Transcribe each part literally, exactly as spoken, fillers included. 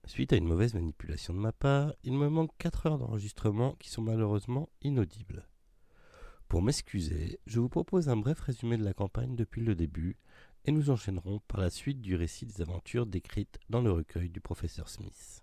Suite à une mauvaise manipulation de ma part, il me manque quatre heures d'enregistrement qui sont malheureusement inaudibles. Pour m'excuser, je vous propose un bref résumé de la campagne depuis le début, et nous enchaînerons par la suite du récit des aventures décrites dans le recueil du professeur Smith.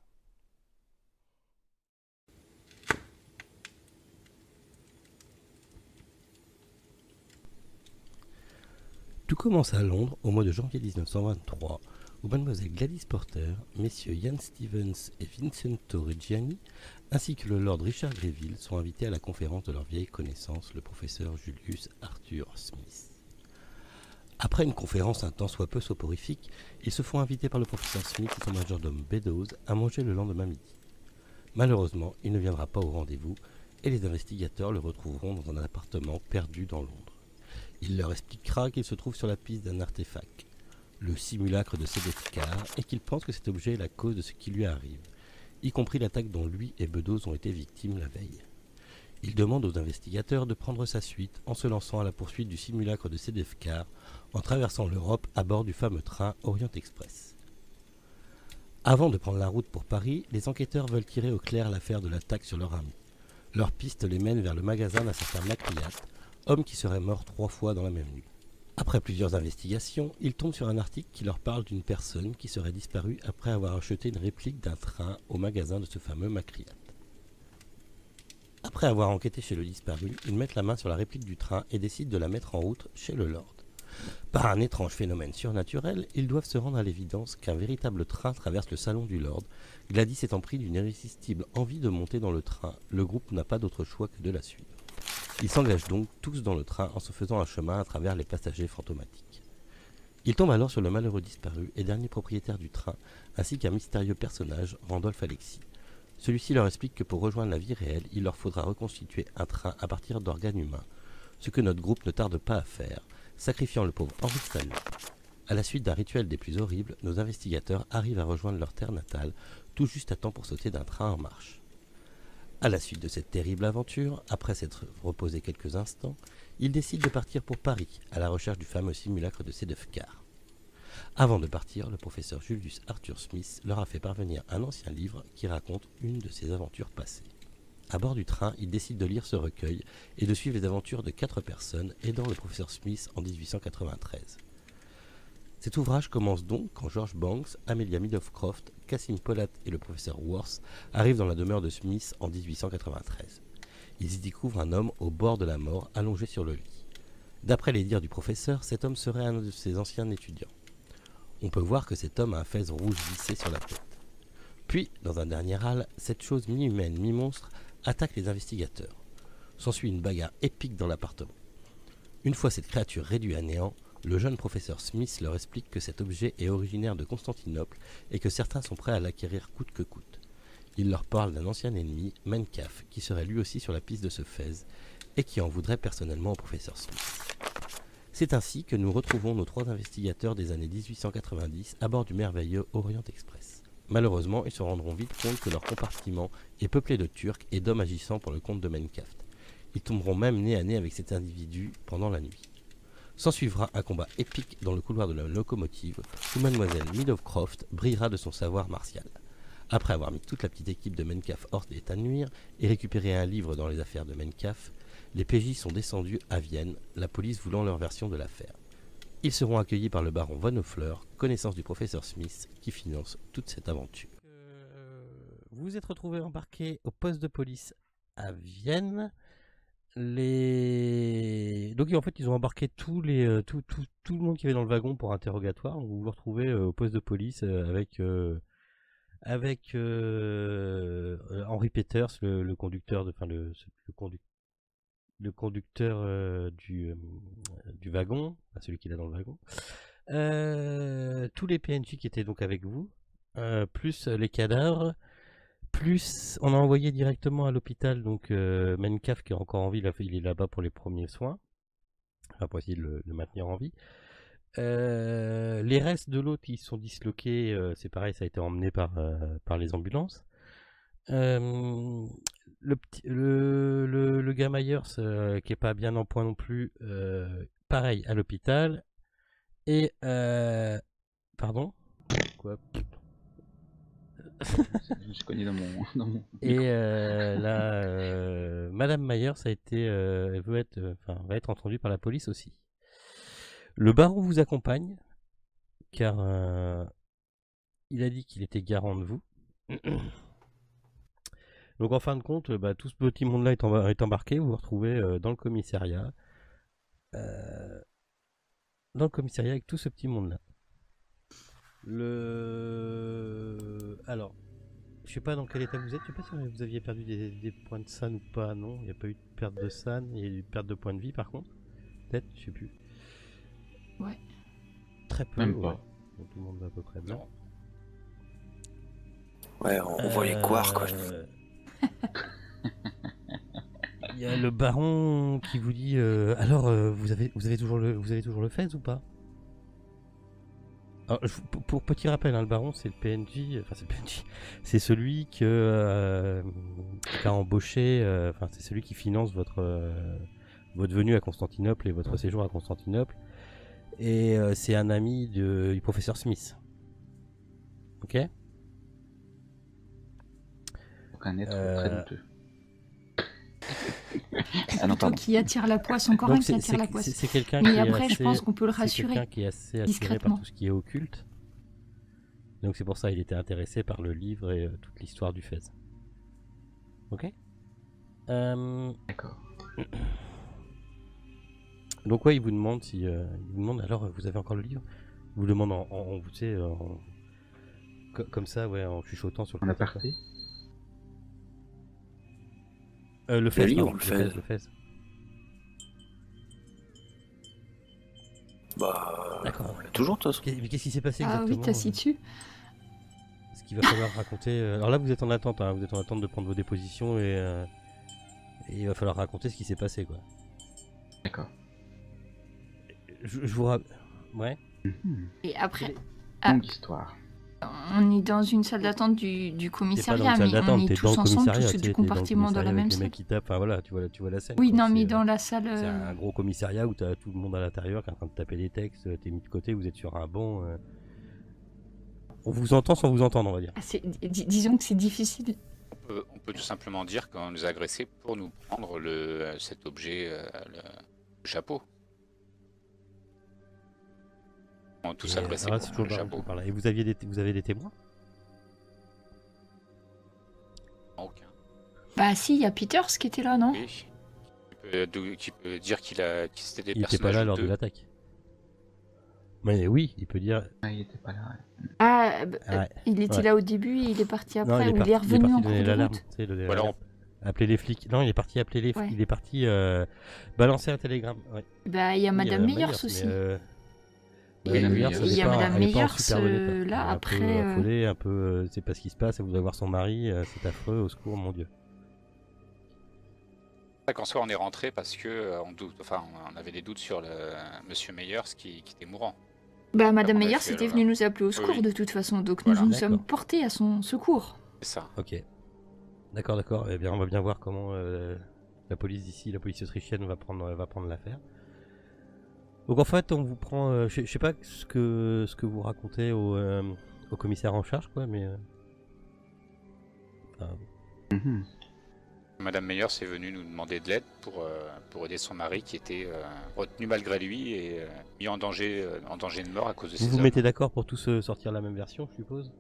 Tout commence à Londres au mois de janvier mille neuf cent vingt-trois, où mademoiselle Gladys Porter, messieurs Ian Stevens et Vincenzo Reggiani, ainsi que le lord Richard Greville sont invités à la conférence de leur vieille connaissance, le professeur Julius Arthur Smith. Après une conférence un tant soit peu soporifique, ils se font inviter par le professeur Smith et son majordome Beddoes à manger le lendemain midi. Malheureusement, il ne viendra pas au rendez-vous et les investigateurs le retrouveront dans un appartement perdu dans Londres. Il leur expliquera qu'il se trouve sur la piste d'un artefact, le simulacre de Sedefkar, et qu'il pense que cet objet est la cause de ce qui lui arrive, y compris l'attaque dont lui et Beddoes ont été victimes la veille. Il demande aux investigateurs de prendre sa suite en se lançant à la poursuite du simulacre de Sedefkar en traversant l'Europe à bord du fameux train Orient Express. Avant de prendre la route pour Paris, les enquêteurs veulent tirer au clair l'affaire de l'attaque sur leur ami. Leur piste les mène vers le magasin d'un certain Macliat, homme qui serait mort trois fois dans la même nuit. Après plusieurs investigations, ils tombent sur un article qui leur parle d'une personne qui serait disparue après avoir acheté une réplique d'un train au magasin de ce fameux Macliat. Après avoir enquêté chez le disparu, ils mettent la main sur la réplique du train et décident de la mettre en route chez le Lord. Par un étrange phénomène surnaturel, ils doivent se rendre à l'évidence qu'un véritable train traverse le salon du Lord. Gladys étant pris d'une irrésistible envie de monter dans le train, le groupe n'a pas d'autre choix que de la suivre. Ils s'engagent donc tous dans le train en se faisant un chemin à travers les passagers fantomatiques. Ils tombent alors sur le malheureux disparu et dernier propriétaire du train, ainsi qu'un mystérieux personnage, Randolph Alexis. Celui-ci leur explique que pour rejoindre la vie réelle, il leur faudra reconstituer un train à partir d'organes humains, ce que notre groupe ne tarde pas à faire, sacrifiant le pauvre Henry Stanley. À la suite d'un rituel des plus horribles, nos investigateurs arrivent à rejoindre leur terre natale, tout juste à temps pour sauter d'un train en marche. À la suite de cette terrible aventure, après s'être reposés quelques instants, ils décident de partir pour Paris, à la recherche du fameux simulacre de Sedefkar. Avant de partir, le professeur Julius Arthur Smith leur a fait parvenir un ancien livre qui raconte une de ses aventures passées. À bord du train, ils décident de lire ce recueil et de suivre les aventures de quatre personnes aidant le professeur Smith en dix-huit cent quatre-vingt-treize. Cet ouvrage commence donc quand George Banks, Amelia Meadowcroft, Cassim Pollat et le professeur Worth arrivent dans la demeure de Smith en dix-huit cent quatre-vingt-treize. Ils y découvrent un homme au bord de la mort, allongé sur le lit. D'après les dires du professeur, cet homme serait un de ses anciens étudiants. On peut voir que cet homme a un fez rouge vissé sur la tête. Puis, dans un dernier râle, cette chose mi-humaine, mi-monstre attaque les investigateurs. S'ensuit une bagarre épique dans l'appartement. Une fois cette créature réduite à néant, le jeune professeur Smith leur explique que cet objet est originaire de Constantinople et que certains sont prêts à l'acquérir coûte que coûte. Il leur parle d'un ancien ennemi, Mencaf, qui serait lui aussi sur la piste de ce fez et qui en voudrait personnellement au professeur Smith. C'est ainsi que nous retrouvons nos trois investigateurs des années dix-huit cent quatre-vingt-dix à bord du merveilleux Orient Express. Malheureusement, ils se rendront vite compte que leur compartiment est peuplé de Turcs et d'hommes agissant pour le compte de Mencaf. Ils tomberont même nez à nez avec cet individu pendant la nuit. S'ensuivra un combat épique dans le couloir de la locomotive où mademoiselle Meadowcroft brillera de son savoir martial. Après avoir mis toute la petite équipe de Mencaf hors d'état de nuire et récupéré un livre dans les affaires de Mencaf, les P J sont descendus à Vienne, la police voulant leur version de l'affaire. Ils seront accueillis par le baron Von Hoffler, connaissance du professeur Smith, qui finance toute cette aventure. Euh, vous vous êtes retrouvés embarqués au poste de police à Vienne. Les... Donc en fait ils ont embarqué tous les, euh, tout, tout, tout le monde qui avait dans le wagon pour interrogatoire. Donc, vous vous retrouvez euh, au poste de police euh, avec, euh, avec euh, euh, Henry Peters, le, le conducteur, de, enfin le, le, condu le conducteur euh, du, euh, du wagon, enfin, celui qui est là dans le wagon. Euh, tous les P N J qui étaient donc avec vous, euh, plus les cadavres. Plus, on a envoyé directement à l'hôpital, donc euh, Mencaf qui est encore en vie, là, il est là-bas pour les premiers soins, enfin, pour essayer de le, le maintenir en vie. Euh, les restes de l'autre, ils sont disloqués, euh, c'est pareil, ça a été emmené par, euh, par les ambulances. Euh, le, petit, le, le, le gars Myers, euh, qui est pas bien en point non plus, euh, pareil, à l'hôpital. Et, euh, pardon Quoi Je me suis cogné dans mon... Dans mon... Et euh, là, euh, Madame Myers a été, euh, elle veut être, euh, enfin, va être entendue par la police aussi. Le baron vous accompagne, car euh, il a dit qu'il était garant de vous. Donc en fin de compte, bah, tout ce petit monde-là est, embar est embarqué, vous vous retrouvez euh, dans le commissariat. Euh, dans le commissariat avec tout ce petit monde-là. Le... Alors, je sais pas dans quel état vous êtes, je sais pas si vous aviez perdu des, des points de san ou pas, non. Il n'y a pas eu de perte de san, il y a eu une perte de points de vie par contre. Peut-être, je sais plus. Ouais. Très peu, Même ouais. pas. Donc, tout le monde va à peu près bien. Non. Ouais, on, on voit les couards, quoi. Euh, Il y a le baron qui vous dit euh, alors euh, vous avez vous avez toujours le vous avez toujours le Fez ou pas? Alors, je- pour, pour petit rappel, hein, le baron c'est le P N J, enfin c'est le P N J, c'est celui que euh, qui a embauché, euh, enfin c'est celui qui finance votre euh, votre venue à Constantinople et votre séjour à Constantinople, et euh, c'est un ami de, du professeur Smith. Ok. Donc un être Euh, très douteux. C'est Ah non, plutôt pardon. qui attire la poisse, encore un Donc qui c'est attire la c'est- poisse. c'est- c'est quelqu'un Mais qui après, est je assez, pense qu'on peut le c'est rassurer quelqu'un qui est assez attiré par discrètement. tout ce qui est occulte. Donc c'est pour ça qu'il était intéressé par le livre et euh, toute l'histoire du Fez. Ok. Euh, D'accord. donc ouais, il vous demande si, euh, il vous demande alors vous avez encore le livre. Il vous demande en, en, en- vous savez, en- co- comme ça, ouais, en chuchotant sur le En côté, quoi. aparté. Euh, le Fez, livre, pardon, le le Fez, Fez. le Fez. Bah, D'accord. on l'a toujours, de toute façon. Qu'est- Mais qu'est-ce qui s'est passé Ah exactement? oui, t'as si dessus. Ce qu'il va falloir raconter. euh, Alors là, vous êtes en attente, hein, vous êtes en attente de prendre vos dépositions et, euh, et il va falloir raconter ce qui s'est passé, quoi. D'accord. Je, je vous rappelle. Ouais. Mhm. Et après, Ah. Longue histoire. on est dans une salle d'attente du, du T'es pas dans commissariat, une salle mais d'attente, on est t'es tous dans le ensemble, commissariat, tous tu sais, du t'es dans le compartiment dans la commissariat même avec les salle. mecs qui tapent, enfin voilà, tu vois, tu vois la scène. Oui, quoi. non, C'est, mais euh, dans la salle. C'est euh, un gros commissariat où t'as tout le monde à l'intérieur qui est en train de taper des textes, t'es mis de côté, vous êtes sur un banc. euh. On vous entend sans vous entendre, on va dire. ah, c'est- dis- disons que c'est difficile. On peut, on peut tout simplement dire qu'on nous a agressés pour nous prendre le, cet objet, euh, le, le chapeau. On a tous Et, euh, agressés alors là, pour c'est toujours le le baron qui chapeau. parle. Et vous aviez des, vous avez des témoins? Aucun. Bah si, il y a Peters qui était là, non? Oui. Qui peut, d'où- qui peut dire qu'il a, qu'il c'était des Il était pas personnages là lors de douteux. l'attaque. Mais oui, il peut dire. Ah, il était pas là. ouais. Ah, bah, Ah ouais. il était Ouais. là au début et il est parti après, Non, il est ou parti, il est il est revenu parti en cours donner de l'alarme. route. tu sais, le- Ou alors, Appeler les flics. Non, il est parti appeler les Ouais. Il est parti euh, balancer un télégramme. Ouais. Bah, il y a Oui, Madame Myers, Meyers mais, aussi. euh, Et Madame il y a Meyers, elle est il y a pas- Madame elle est pas en Meyers, super bon état. euh, là, Elle est un après, peu euh, affolée, un peu, euh, c'est pas ce qui se passe, elle voudrait voir son mari, euh, c'est affreux, au secours, mon Dieu. qu'en soi, on est rentré parce que euh, on doute, enfin, on avait des doutes sur le Monsieur Meyers qui, qui était mourant. Bah, Madame on a Meyers fait, était là. venue nous appeler au secours oui. de toute façon, donc Voilà. nous nous sommes D'accord. portés à son secours. C'est ça. Ok. D'accord, d'accord. Eh bien, on va bien voir comment euh, la police d'ici, la police autrichienne va prendre, va prendre l'affaire. Donc en fait, on vous prend, euh, je je sais pas ce que ce que vous racontez au, euh, au commissaire en charge, quoi, mais. euh, enfin, Mhm. Madame Meyers est venue nous demander de l'aide pour, euh, pour aider son mari qui était euh, retenu malgré lui et euh, mis en danger, euh, en danger de mort à cause de vous ses vous hommes. mettez d'accord pour tous euh, sortir la même version, je suppose.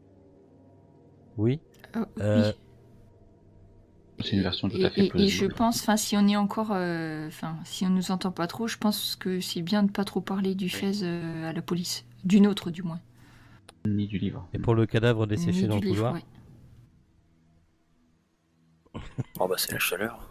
Oui. Euh, Euh, oui. C'est une version tout Et, à fait et- et je plausible. pense, enfin, si on est encore, euh, enfin, si on nous entend pas trop, je pense que c'est bien de pas trop parler du Fez euh, à la police, d'une autre du moins. Ni du livre. Et pour le cadavre desséché Ni dans du le livre, couloir. ouais. Oh bah c'est la chaleur.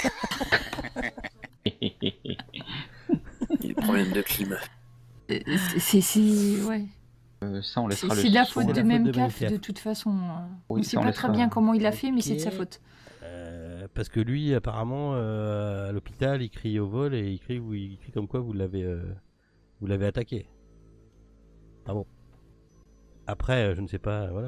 Il y a des problèmes de climat. Euh, c'est- C'est, c'est- ouais. Euh, ça, on C'est laissera le c'est la son. faute la de faute même de caf Memcaf. de toute façon. euh, Oui, on ça, sait on pas laissera- très bien comment il a fait, mais c'est de sa Ok. faute. Euh, parce que lui, apparemment, euh, à l'hôpital, il crie au vol et il crie, il crie comme quoi vous l'avez, euh, vous l'avez attaqué. Ah bon. Après, euh, je ne sais pas, voilà.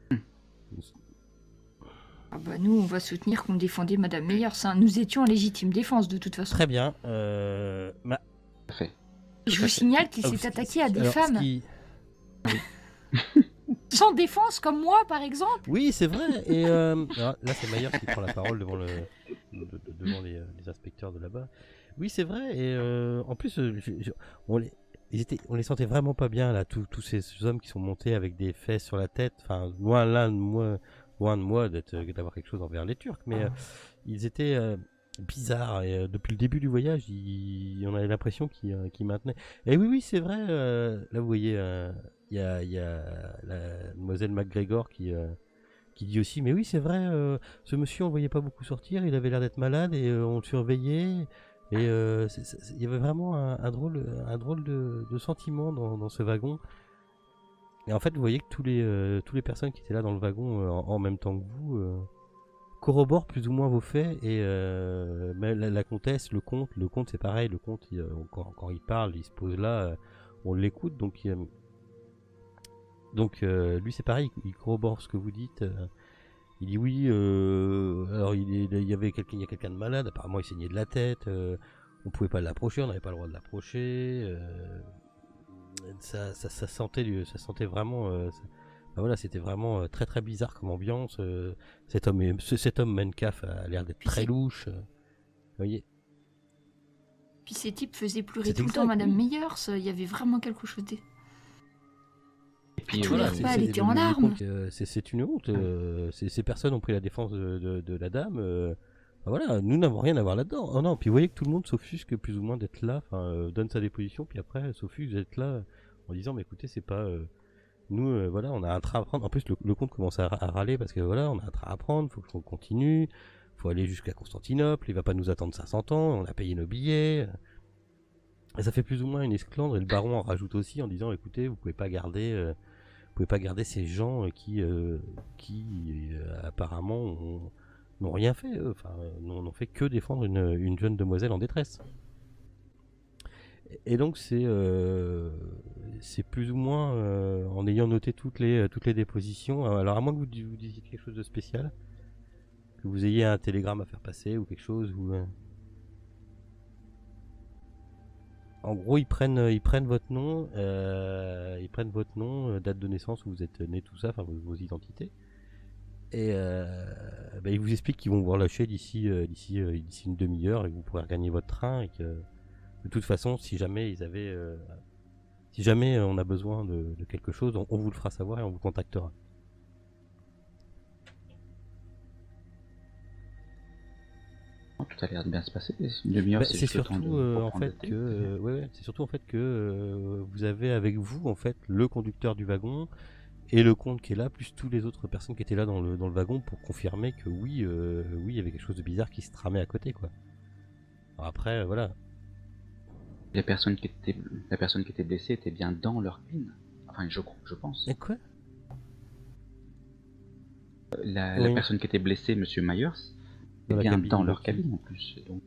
Ah bah nous, on va soutenir qu'on défendait Madame Meyers. Hein. Nous étions en légitime défense de toute façon. Très bien. Euh, ma- Parfait. Je tout vous à fait. signale qu'il Ah, s'est ce- attaqué à des alors, ce femmes. qui- Sans défense, comme moi, par exemple. Oui, c'est vrai. Et euh, alors, là, c'est Mayer qui prend la parole devant, le, de- de- devant les, euh, les inspecteurs de là-bas. Oui, c'est vrai. Et euh, en plus, euh, je- je- on, les, ils étaient, on les sentait vraiment pas bien, là, tous tous ces hommes qui sont montés avec des fesses sur la tête. Enfin, loin, là, de moi, loin de moi d'être, d'avoir quelque chose envers les Turcs. Mais euh, ils étaient euh, bizarres. Et euh, depuis le début du voyage, ils- on avait l'impression qu'ils euh, qu'ils maintenaient. Et oui, oui, c'est vrai. euh, là, vous voyez. euh, il y a, il y a la demoiselle McGregor qui, euh, qui dit aussi, mais oui c'est vrai, euh, ce monsieur on le voyait pas beaucoup sortir, il avait l'air d'être malade et euh, on le surveillait. Et euh, c'est- c'est- il y avait vraiment un, un drôle, un drôle de, de sentiment dans, dans ce wagon. Et en fait vous voyez que tous les, euh, tous les personnes qui étaient là dans le wagon euh, en, en même temps que vous euh, corroborent plus ou moins vos faits. Et euh, mais la, la comtesse, le comte, le comte c'est pareil, le comte il, euh, quand, quand il parle, il se pose là, euh, on l'écoute, donc il, Donc euh, lui c'est pareil, il corrobore ce que vous dites. euh, il dit oui, euh, alors il, est- il y avait quelqu'un, il y a quelqu'un de malade, apparemment il saignait de la tête, euh, on pouvait pas l'approcher, on n'avait pas le droit de l'approcher. euh, ça, ça, ça sentait, du- ça sentait vraiment, euh, ça- ben voilà, c'était vraiment euh, très très bizarre comme ambiance. euh, cet homme, est- ce- cet homme Mencaf a l'air d'être Puis très c'est- louche. euh, vous voyez. Puis ces types faisaient pleurer C'est tout le exact, temps Madame oui. Meyers. Il y avait vraiment quelque chose de... Et puis tous voilà, les c'est- repas, c'est- elle était le- en le- le larmes. comte, euh, c'est c'est une honte. euh, ces, ces personnes ont pris la défense de, de- de la dame. euh, ben voilà, nous n'avons rien à voir là-dedans. Oh non, puis vous voyez que tout le monde s'offusque plus ou moins d'être là, enfin euh, donne sa déposition, puis après s'offusque d'être là en disant mais écoutez c'est pas euh, nous euh, voilà on a un train à prendre. En plus le, le comte commence à, à râler parce que voilà on a un train à prendre, faut qu'on continue, faut aller jusqu'à Constantinople, il va pas nous attendre cinq cents ans, on a payé nos billets. Et ça fait plus ou moins une esclandre et le baron en rajoute aussi en disant écoutez vous pouvez pas garder euh, vous pouvez pas garder ces gens euh, qui euh, qui euh, apparemment ont- n'ont rien fait, eux. Enfin euh, n'ont n'ont fait que défendre une, une jeune demoiselle en détresse. Et donc c'est euh, c'est plus ou moins euh, en ayant noté toutes les toutes les dépositions. Alors à moins que vous, vous disiez quelque chose de spécial, que vous ayez un télégramme à faire passer ou quelque chose ou euh, en gros, ils prennent, ils prennent votre nom, euh, ils prennent votre nom, euh, date de naissance où vous êtes né, tout ça, enfin vos, vos identités, et euh, bah, ils vous expliquent qu'ils vont vous relâcher d'ici, euh, d'ici, euh, d'ici une demi-heure et que vous pourrez regagner votre train et que de toute façon, si jamais ils avaient, euh, si jamais on a besoin de, de quelque chose, on, on vous le fera savoir et on vous contactera. tout a l'air de bien se passer. Une demi-heure, Bah, c'est c'est juste le temps surtout de euh, en reprendre fait le thé, que euh, ouais, ouais, c'est surtout en fait que euh, vous avez avec vous en fait le conducteur du wagon et le comte qui est là plus toutes les autres personnes qui étaient là dans le dans le wagon pour confirmer que oui euh, oui il y avait quelque chose de bizarre qui se tramait à côté quoi. Alors après euh, voilà. Les personnes qui étaient, la personne qui était blessée était bien dans leur cabine. Enfin, je, je pense. Et quoi? La, Oui. la personne qui était blessée, Monsieur Myers, Dans est la bien cabine dans de leur qui? cabine en plus. Donc,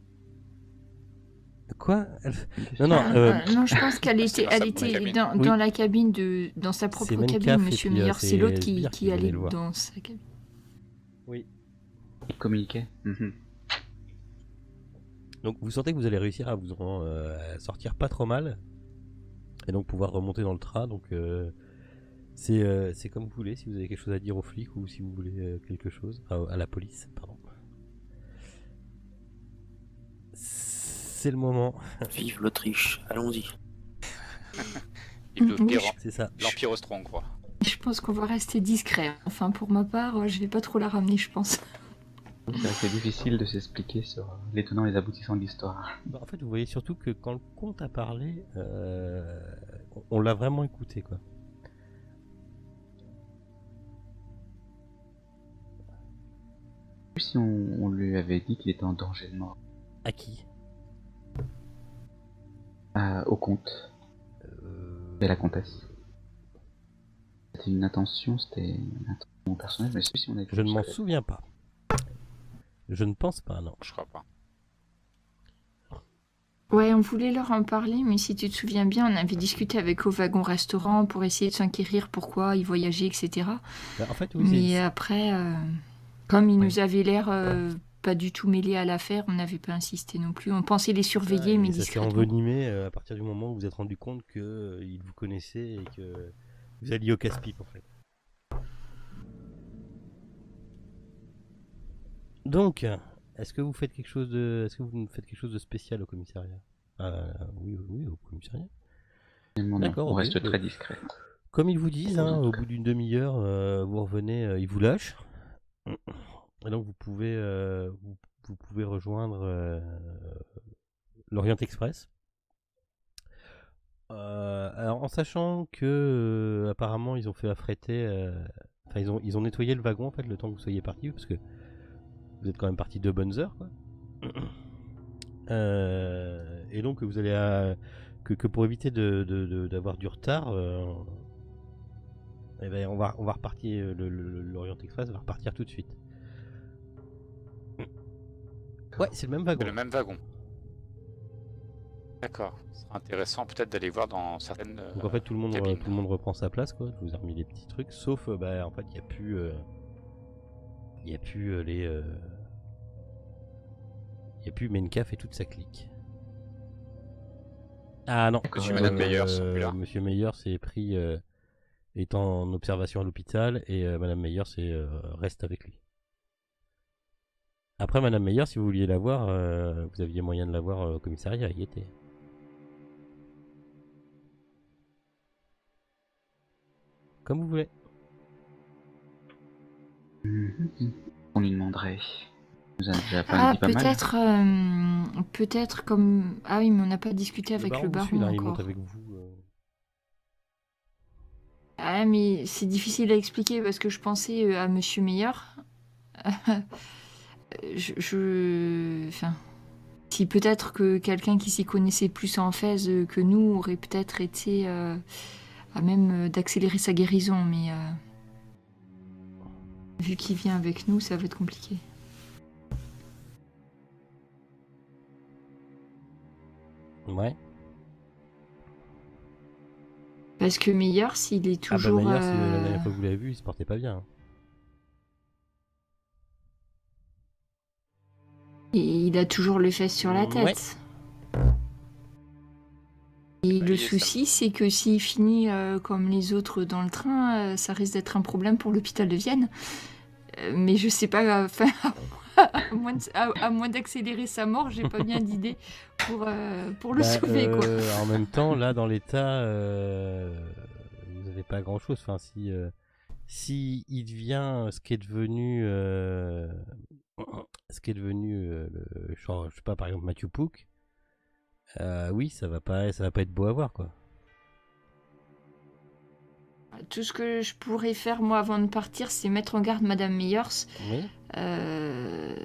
Quoi? Elle- Non non. Ah, euh, euh, non, je pense qu'elle était, dans elle sa était cabine. dans, Oui. dans la cabine de, dans sa propre C'est Mencaf cabine, et Monsieur puis, euh, Meyer. c'est C'est l'autre qui, Sbire qui qui venait allait le voir. dans sa cabine. Oui. ils communiquaient. Mhm. Donc vous sentez que vous allez réussir à vous en, euh, à sortir pas trop mal et donc pouvoir remonter dans le train. Donc euh, c'est euh, c'est comme vous voulez, si vous avez quelque chose à dire aux flics ou si vous voulez euh, quelque chose à, à la police, pardon. C'est le moment, Vive l'Autriche, allons-y. Vive le Oui, pire- c'est ça. l'Empire austro-hongrois. Je pense qu'on va rester discret. Enfin, pour ma part, je vais pas trop la ramener, je pense. C'est assez difficile de s'expliquer sur les tenants et les aboutissants de l'histoire. Bah, en fait, vous voyez surtout que quand le comte a parlé, euh, on, on l'a vraiment écouté quoi. Si on, on lui avait dit qu'il était en danger de mort. À qui? Ah, au comte Euh, et à la comtesse. C'était une intention, c'était une intention personnelle, mais si on avait Je ne m'en souviens pas. Je ne pense pas, non. Je crois pas. Ouais, on voulait leur en parler, mais si tu te souviens bien, on avait discuté avec au wagon-restaurant pour essayer de s'inquérir pourquoi ils voyageaient, et cetera. Bah, en fait, oui, Mais c'est- après, euh, comme ils Oui. nous avaient l'air euh, pas du tout mêlés à l'affaire, on n'avait pas insisté non plus. On pensait les surveiller, Ah, mais et ça s'est discrètement. envenimé euh, à partir du moment où vous vous êtes rendu compte que euh, il vous connaissait et que vous alliez au casse-pipe en fait. Donc, est-ce que vous faites quelque chose de, est-ce que vous faites quelque chose de spécial au commissariat? euh, Oui, oui, au commissariat. D'accord, on reste très discret. Comme ils vous disent, hein, au bout d'une demi-heure, euh, vous revenez, euh, ils vous lâchent. Et donc vous pouvez, euh, vous, vous pouvez rejoindre euh, l'Orient Express. Euh, alors en sachant que euh, apparemment ils ont fait affréter, euh, enfin ils ont ils ont nettoyé le wagon en fait le temps que vous soyez parti parce que vous êtes quand même parti deux bonnes heures quoi. Euh, et donc vous allez à, que, que pour éviter de, de, de, d'avoir du retard, euh, eh ben, on va on va repartir le, le, l'Orient Express va repartir tout de suite. Ouais, c'est le même wagon. C'est le même wagon. D'accord. Ce sera intéressant peut-être d'aller voir dans certaines. Donc en fait tout le monde cabines. tout le monde reprend sa place quoi. Je vous ai remis les petits trucs, sauf euh, bah en fait il y a plus euh, il y a plus euh, les euh, il y a plus Mencaf et toute sa clique. Ah non. Monsieur et Madame Meyer sont plus là. Monsieur Meyer s'est pris euh, est en observation à l'hôpital et euh, Madame Meyer c'est euh, reste avec lui. Après Madame Meyer, si vous vouliez la voir, euh, vous aviez moyen de la voir euh, au commissariat, il y était. Comme vous voulez. On lui demanderait. Vous en avez pas Ah, dit pas mal. peut-être, euh, peut-être comme. Ah oui, mais on n'a pas discuté avec le baron, vous suit, là, il encore. monte avec vous. euh. Ah, mais c'est difficile à expliquer parce que je pensais euh, à Monsieur Meyer. je, je. Enfin. Si peut-être que quelqu'un qui s'y connaissait plus en Fès que nous aurait peut-être été euh, à même d'accélérer sa guérison, mais euh, vu qu'il vient avec nous, ça va être compliqué. Ouais. Parce que Meyer, s'il est toujours... Ah bah Meyer, euh, si la dernière fois que vous l'avez vu, il se portait pas bien. Et il a toujours le fesse sur la tête. Ouais. Et Bah, le il est souci, c'est que s'il finit euh, comme les autres dans le train, euh, ça risque d'être un problème pour l'hôpital de Vienne. Euh, mais je sais pas, enfin, à moins, de- à- à moins d'accélérer sa mort, j'ai pas bien d'idée pour, euh, pour le Bah, sauver, quoi. euh, en même temps, là, dans l'état, euh, vous n'avez pas grand-chose. Enfin, si, euh, si il devient ce qui est devenu, euh, ce qui est devenu, euh, le, genre, je sais pas, par exemple Matthew Pook, euh, oui, ça va pas, ça va pas être beau à voir, quoi. Tout ce que je pourrais faire, moi, avant de partir, c'est mettre en garde Madame Meyers. Oui. Euh...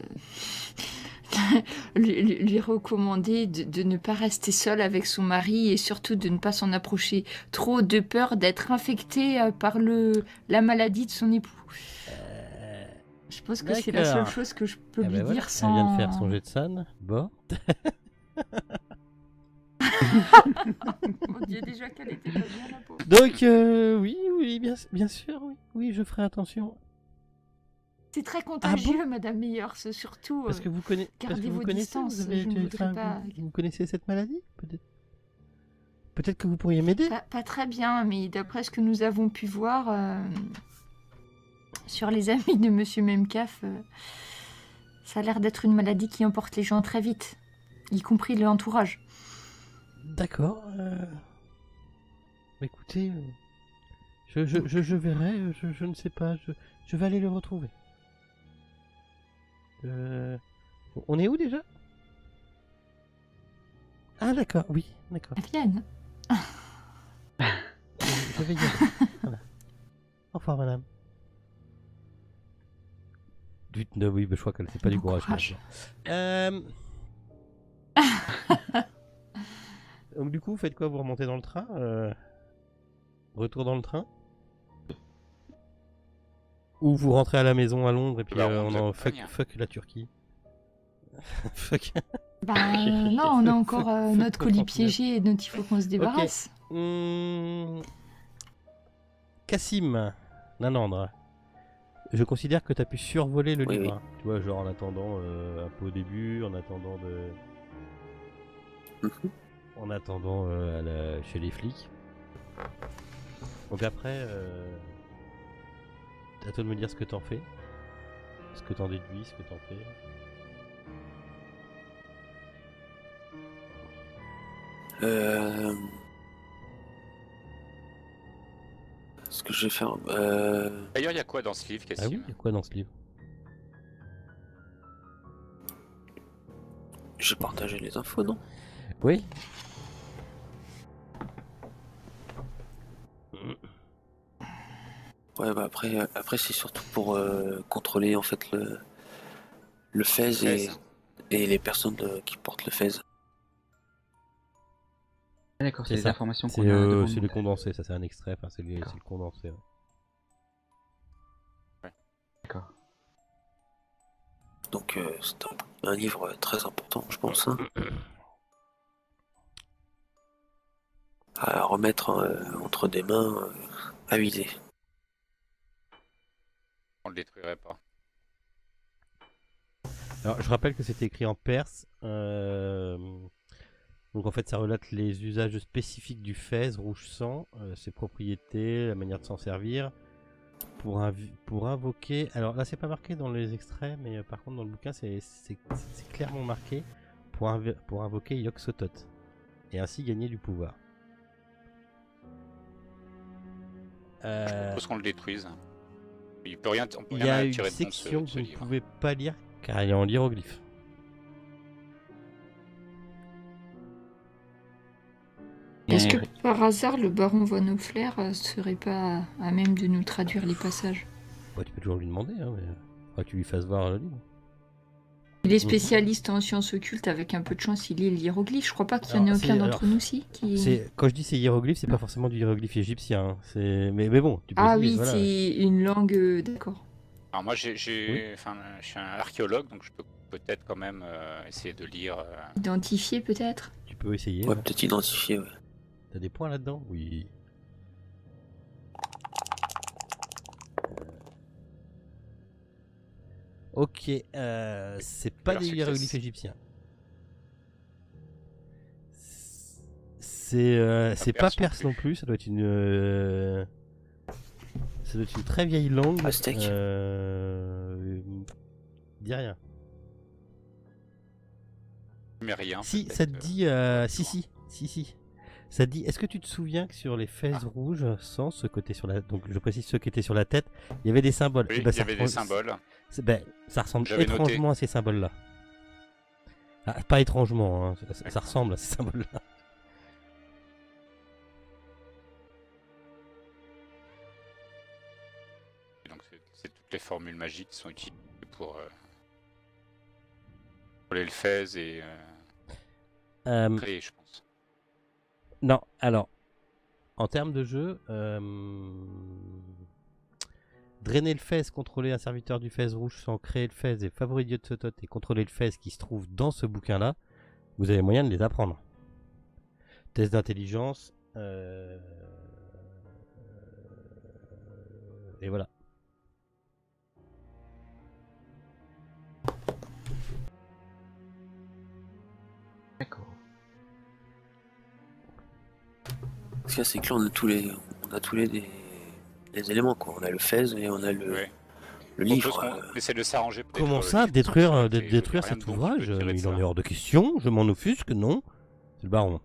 lui, lui- lui recommander de, de ne pas rester seule avec son mari et surtout de ne pas s'en approcher trop, de peur d'être infectée euh, par le, la maladie de son époux. Euh, Je pense que c'est la seule d'accord. chose que je peux eh lui ben voilà, dire sans... Elle vient de faire son jet de san. Bon. Mon Dieu, déjà qu'elle était pas bien, la pauvre. Donc, euh, oui, oui, bien, bien sûr, oui, oui, je ferai attention. C'est très contagieux, Madame Meyers, surtout. Parce euh, que vous, connaissez, parce gardez que vous vos connaissez, distances, vous, avez, je ne tu- voudrais enfin, pas- vous, vous connaissez cette maladie, peut-être. Peut-être que vous pourriez m'aider. Pas, pas très bien, mais d'après ce que nous avons pu voir euh, sur les amis de Monsieur Memcaf, euh, ça a l'air d'être une maladie qui emporte les gens très vite, y compris l'entourage. D'accord. Euh... bah, écoutez, euh, je, je, je, je verrai, euh, je, je ne sais pas, je, je vais aller le retrouver. Euh... On est où déjà? Ah d'accord, oui, d'accord. À Vienne. Je, je vais y aller. Voilà. Au revoir madame. Dites, non, oui, mais je crois qu'elle sait pas du Bon courage. courage. maintenant. Euh... Donc du coup, vous faites quoi? Vous remontez dans le train euh... Retour dans le train? Ou vous rentrez à la maison à Londres et puis Bah, euh, on on nous en accompagne, fuck, hein. fuck la Turquie. Fuck. Bah euh, non, on a encore Fuck- euh, fuck notre le colis trente-neuf. piégé dont il faut qu'on se débarrasse. Hmm. Cassim, Nanandre, je considère que tu as pu survoler le Oui, livre. oui. hein. Tu vois, genre en attendant euh, un peu au début, en attendant de. Mhm. En attendant euh, à la- chez les flics. Donc après, euh... à toi de me dire ce que t'en fais. ce que t'en déduis, ce que t'en fais. Euh... Ce que je vais faire... Euh... D'ailleurs, il y a quoi dans ce livre, Ah oui, Cassim il y a quoi dans ce livre? J'ai partagé les infos, non? Oui. Ouais, bah après, euh, après c'est surtout pour euh, contrôler en fait le, le fez et, Fez. et les personnes euh, qui portent le fez. Ah, d'accord, c'est C'est les ça. informations C'est qu'on a euh, devant c'est nous. le condensé, ça c'est un extrait, enfin c'est le, D'accord. c'est le condensé. Ouais. D'accord. Donc euh, c'est un, un livre très important, je pense, hein, à remettre euh, entre des mains euh, avisées. On le détruirait pas. Alors je rappelle que c'était écrit en perse. euh, Donc en fait ça relate les usages spécifiques du fez rouge sang, euh, ses propriétés, la manière de s'en servir. Pour, inv- pour invoquer. Alors là c'est pas marqué dans les extraits, mais euh, par contre dans le bouquin c'est c'est- c'est clairement marqué. Pour, inv- pour invoquer Yog-Sothoth. Et ainsi gagner du pouvoir. Je Euh, propose qu'on le détruise. Il peut rien, on peut Il y rien a une tirer de bon de ce, section de que ce vous ne livre. pouvez pas lire car elle est en hiéroglyphe. Est-ce Et- que par hasard le baron von Hoffler euh, serait pas à même de nous traduire les passages? Ouais, tu peux toujours lui demander, hein, mais faudra que tu lui fasses voir le livre. Il est spécialiste en sciences occultes, avec un peu de chance il lit l'hiéroglyphe. Je crois pas qu'il y en ait Alors, aucun c'est- d'entre alors, nous si qui... C'est quand je dis c'est hiéroglyphe, c'est pas forcément du hiéroglyphe égyptien. hein, C'est mais, mais bon, tu peux Ah essayer, oui, voilà. c'est une langue... euh, D'accord. Alors moi, j'ai, j'ai, enfin, je suis un archéologue, donc je peux peut-être quand même euh, essayer de lire. euh, Identifié peut-être? Tu peux essayer. Ouais, ouais. peut-être identifié, ouais. T'as des points là-dedans? Oui. Ok, euh, c'est pas Alors, des c'est hiéroglyphes classe. égyptiens. C'est euh, c'est pas perse non perse non plus, ça doit être une euh, ça doit être une très vieille langue. Aztèque. Euh... Dis rien. mais rien. Si, peut-être, ça te euh, dit. euh, Si, si, si, si. Ça te dit. Est-ce que tu te souviens que sur les fez Ah. rouges, sans ce côté sur la. Donc je précise ceux qui étaient sur la tête, il y avait des symboles. Oui, Eh ben, il y ça avait des ressemble- symboles. c'est- ben, ça ressemble J'avais noté. étrangement à ces symboles-là. Ah, pas étrangement, hein, ça, ça D'accord. ressemble à ces symboles-là. Donc c'est, c'est toutes les formules magiques qui sont utilisées pour euh, pour les fez et euh, Euh, créer, je pense. non, alors, en termes de jeu, euh, drainer le fez, contrôler un serviteur du fez rouge sans créer le fez et favoriser Yog-Sothoth et contrôler le fez qui se trouve dans ce bouquin-là, vous avez moyen de les apprendre. Test d'intelligence. euh, Et voilà. D'accord. Ce qu'il y a, c'est que là, on a tous les, on a tous les, des- les éléments, quoi. On a le fez et on a le, Ouais. le Je livre. propose euh, qu'on essaie de s'arranger pour Comment détruire le ça, livre, détruire, parce euh, que dé- c'est- détruire rien de cet bon qui peut ouvrage tirer de mais Il ça. en est hors de question, je m'en offusque, non. C'est le baron.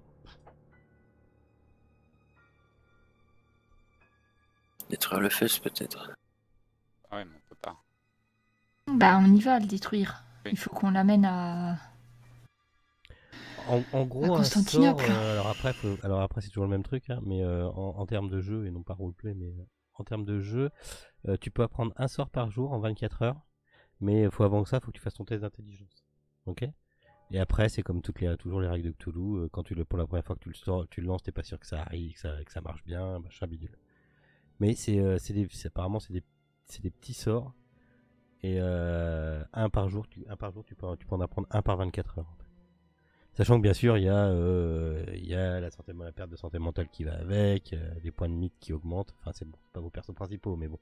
détruire le fez, peut-être. Ah ouais, mais on peut pas. Bah on y va le détruire. Oui. Il faut qu'on l'amène à... En, en gros, À un sort. Constantinople. euh, alors après, faut- alors après c'est toujours le même truc, hein, mais euh, en, en termes de jeu et non pas roleplay, mais euh, en termes de jeu, euh, tu peux apprendre un sort par jour en vingt-quatre heures, mais faut avant que ça, faut que tu fasses ton test d'intelligence. Ok. Et après, c'est comme toutes les, toujours les règles de Cthulhu. euh, Quand tu le, pour la première fois que tu le sors, tu le lances, t'es pas sûr que ça arrive, que ça, que ça marche bien, machin bidule. Mais c'est, euh, c'est des, c'est- apparemment, c'est des, c'est des petits sorts. Et euh, un par jour, tu, un par jour, tu peux, tu peux en apprendre un par vingt-quatre heures. en fait. Sachant que bien sûr, il y a, euh, il y a la, santé, la perte de santé mentale qui va avec, euh, des points de mythe qui augmentent. Enfin, c'est bon, c'est pas vos persos principaux, mais bon.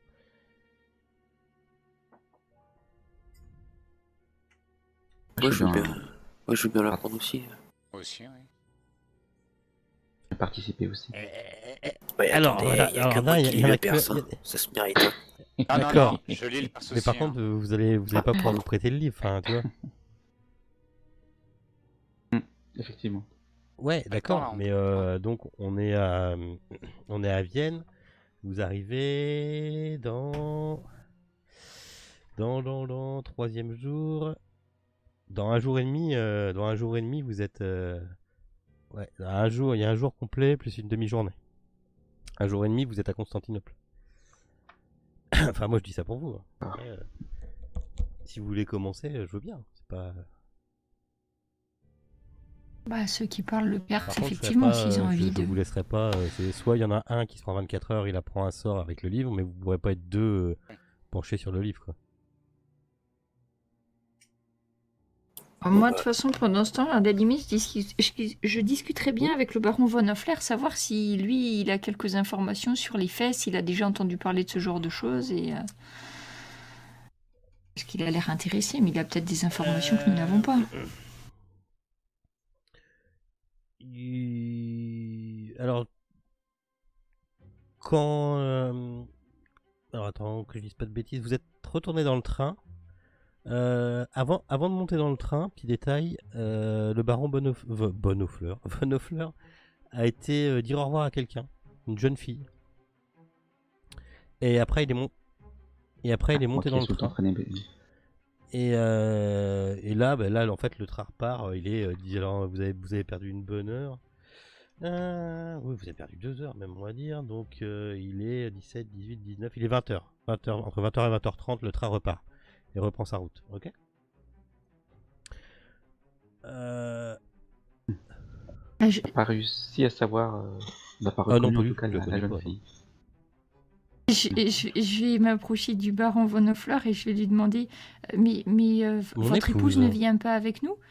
Moi, Je je veux suis bien, dans- moi, je veux bien l'apprendre aussi. Moi aussi, oui. Je vais participer aussi. Ouais, Alors, attendez, voilà, il y a alors que là, moi il y a- qui il y en lis a le que- perse, il y hein. a- Ça se mérite. hein. Ah non, D'accord. non, je lis le perso Mais aussi, par hein. contre, euh, vous allez, vous allez pas pouvoir vous prêter le livre, enfin, tu vois. Effectivement. Ouais, temps, d'accord. là, on Mais peut euh, donc, on est à, on est à Vienne. Vous arrivez dans, dans, dans, dans troisième jour. Dans un jour et demi, euh, dans un jour et demi, vous êtes, euh, ouais, un jour, il y a un jour complet plus une demi-journée. Un jour et demi, vous êtes à Constantinople. Enfin, moi, je dis ça pour vous. hein. Après, euh, si vous voulez commencer, euh, je veux bien. C'est pas. Bah, ceux qui parlent le Par perse, contre, je ferai effectivement, pas, s'ils ont euh, je, envie je de. vous laisserai pas. euh, c'est soit il y en a un qui se prend vingt-quatre heures, il apprend un sort avec le livre, mais vous pourrez pas être deux euh, penchés sur le livre, quoi. Alors, moi, de toute façon, pendant ce temps, à la limite, je, discu- je- je discuterais bien avec le baron von Hoffler, savoir si lui, il a quelques informations sur les faits, s'il a déjà entendu parler de ce genre de choses, et euh, parce qu'il a l'air intéressé, mais il a peut-être des informations que nous n'avons pas. Il- Alors, quand. euh, Alors, attends, que je dise pas de bêtises. Vous êtes retourné dans le train. Euh, avant, avant de monter dans le train, petit détail, euh, le baron Bonhoff- Vo- Bonhoffler, Von Hoffler a été euh, dire au revoir à quelqu'un, une jeune fille. Et après, il est, mon- Et après, il est monté Ok, dans le sous le temps train. traîné. Et, euh, et là, bah, là, en fait, le train repart. euh, Il est, euh, dit, alors, vous avez, vous avez perdu une bonne heure. Euh, oui, vous avez perdu deux heures, même, on va dire. Donc, euh, il est dix-sept, dix-huit, dix-neuf. Il est vingt heures. vingt heures. Entre vingt heures et vingt heures trente, le train repart. Et reprend sa route. Ok. Euh... Ah, je, Pas réussi à savoir. Euh... On n'a pas Ah non, reconnu pas en du tout tout, cas je le la, la connais jeune pas, non. fille. je- je- je vais m'approcher du baron von Hoffler et je vais lui demander, euh, mais, mais euh, Mon votre épouse épouse. ne vient pas avec nous?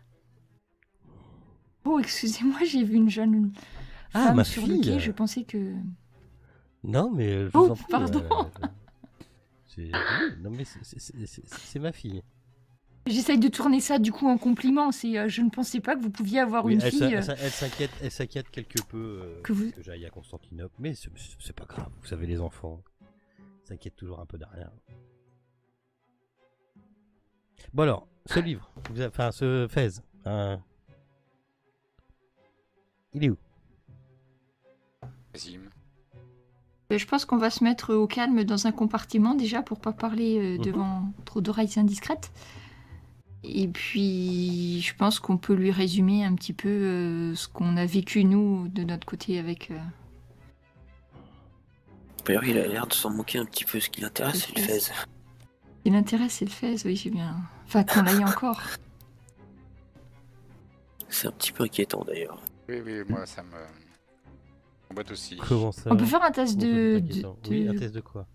Oh, excusez-moi, j'ai vu une jeune Ah, femme ma sur le fille. quai, je pensais que... Non, mais euh, je Oh, vous en prie. pardon. euh, c'est... oui, non, mais c'est, c'est- c'est- c'est- c'est ma fille. J'essaye de tourner ça du coup en compliment. C'est, euh, je ne pensais pas que vous pouviez avoir Oui, une elle, fille. s'in- euh, elle s'in- elle s'inquiète, elle s'inquiète quelque peu euh, Que vous- que j'aille à Constantinople, mais c'est, c'est- c'est pas grave. Vous savez, les enfants s'inquiètent toujours un peu de rien. Bon alors, ce livre, vous avez- enfin ce Fez, hein, il est où? Vas-y. euh, Je pense qu'on va se mettre au calme dans un compartiment déjà pour pas parler euh, Mhm. devant trop d'oreilles indiscrètes. Et puis, je pense qu'on peut lui résumer un petit peu euh, ce qu'on a vécu nous de notre côté avec. euh, D'ailleurs, il a l'air de s'en moquer un petit peu. Ce qui l'intéresse, c'est le Fez. Fez. Ce qui l'intéresse, c'est le Fez, oui, j'ai bien. Enfin, qu'on aille encore. C'est un petit peu inquiétant d'ailleurs. Oui, oui, moi ça me m'embête aussi. Comment ça? On peut faire un test Comment ça, de, c'est de, inquiétant Oui, un de, test de quoi?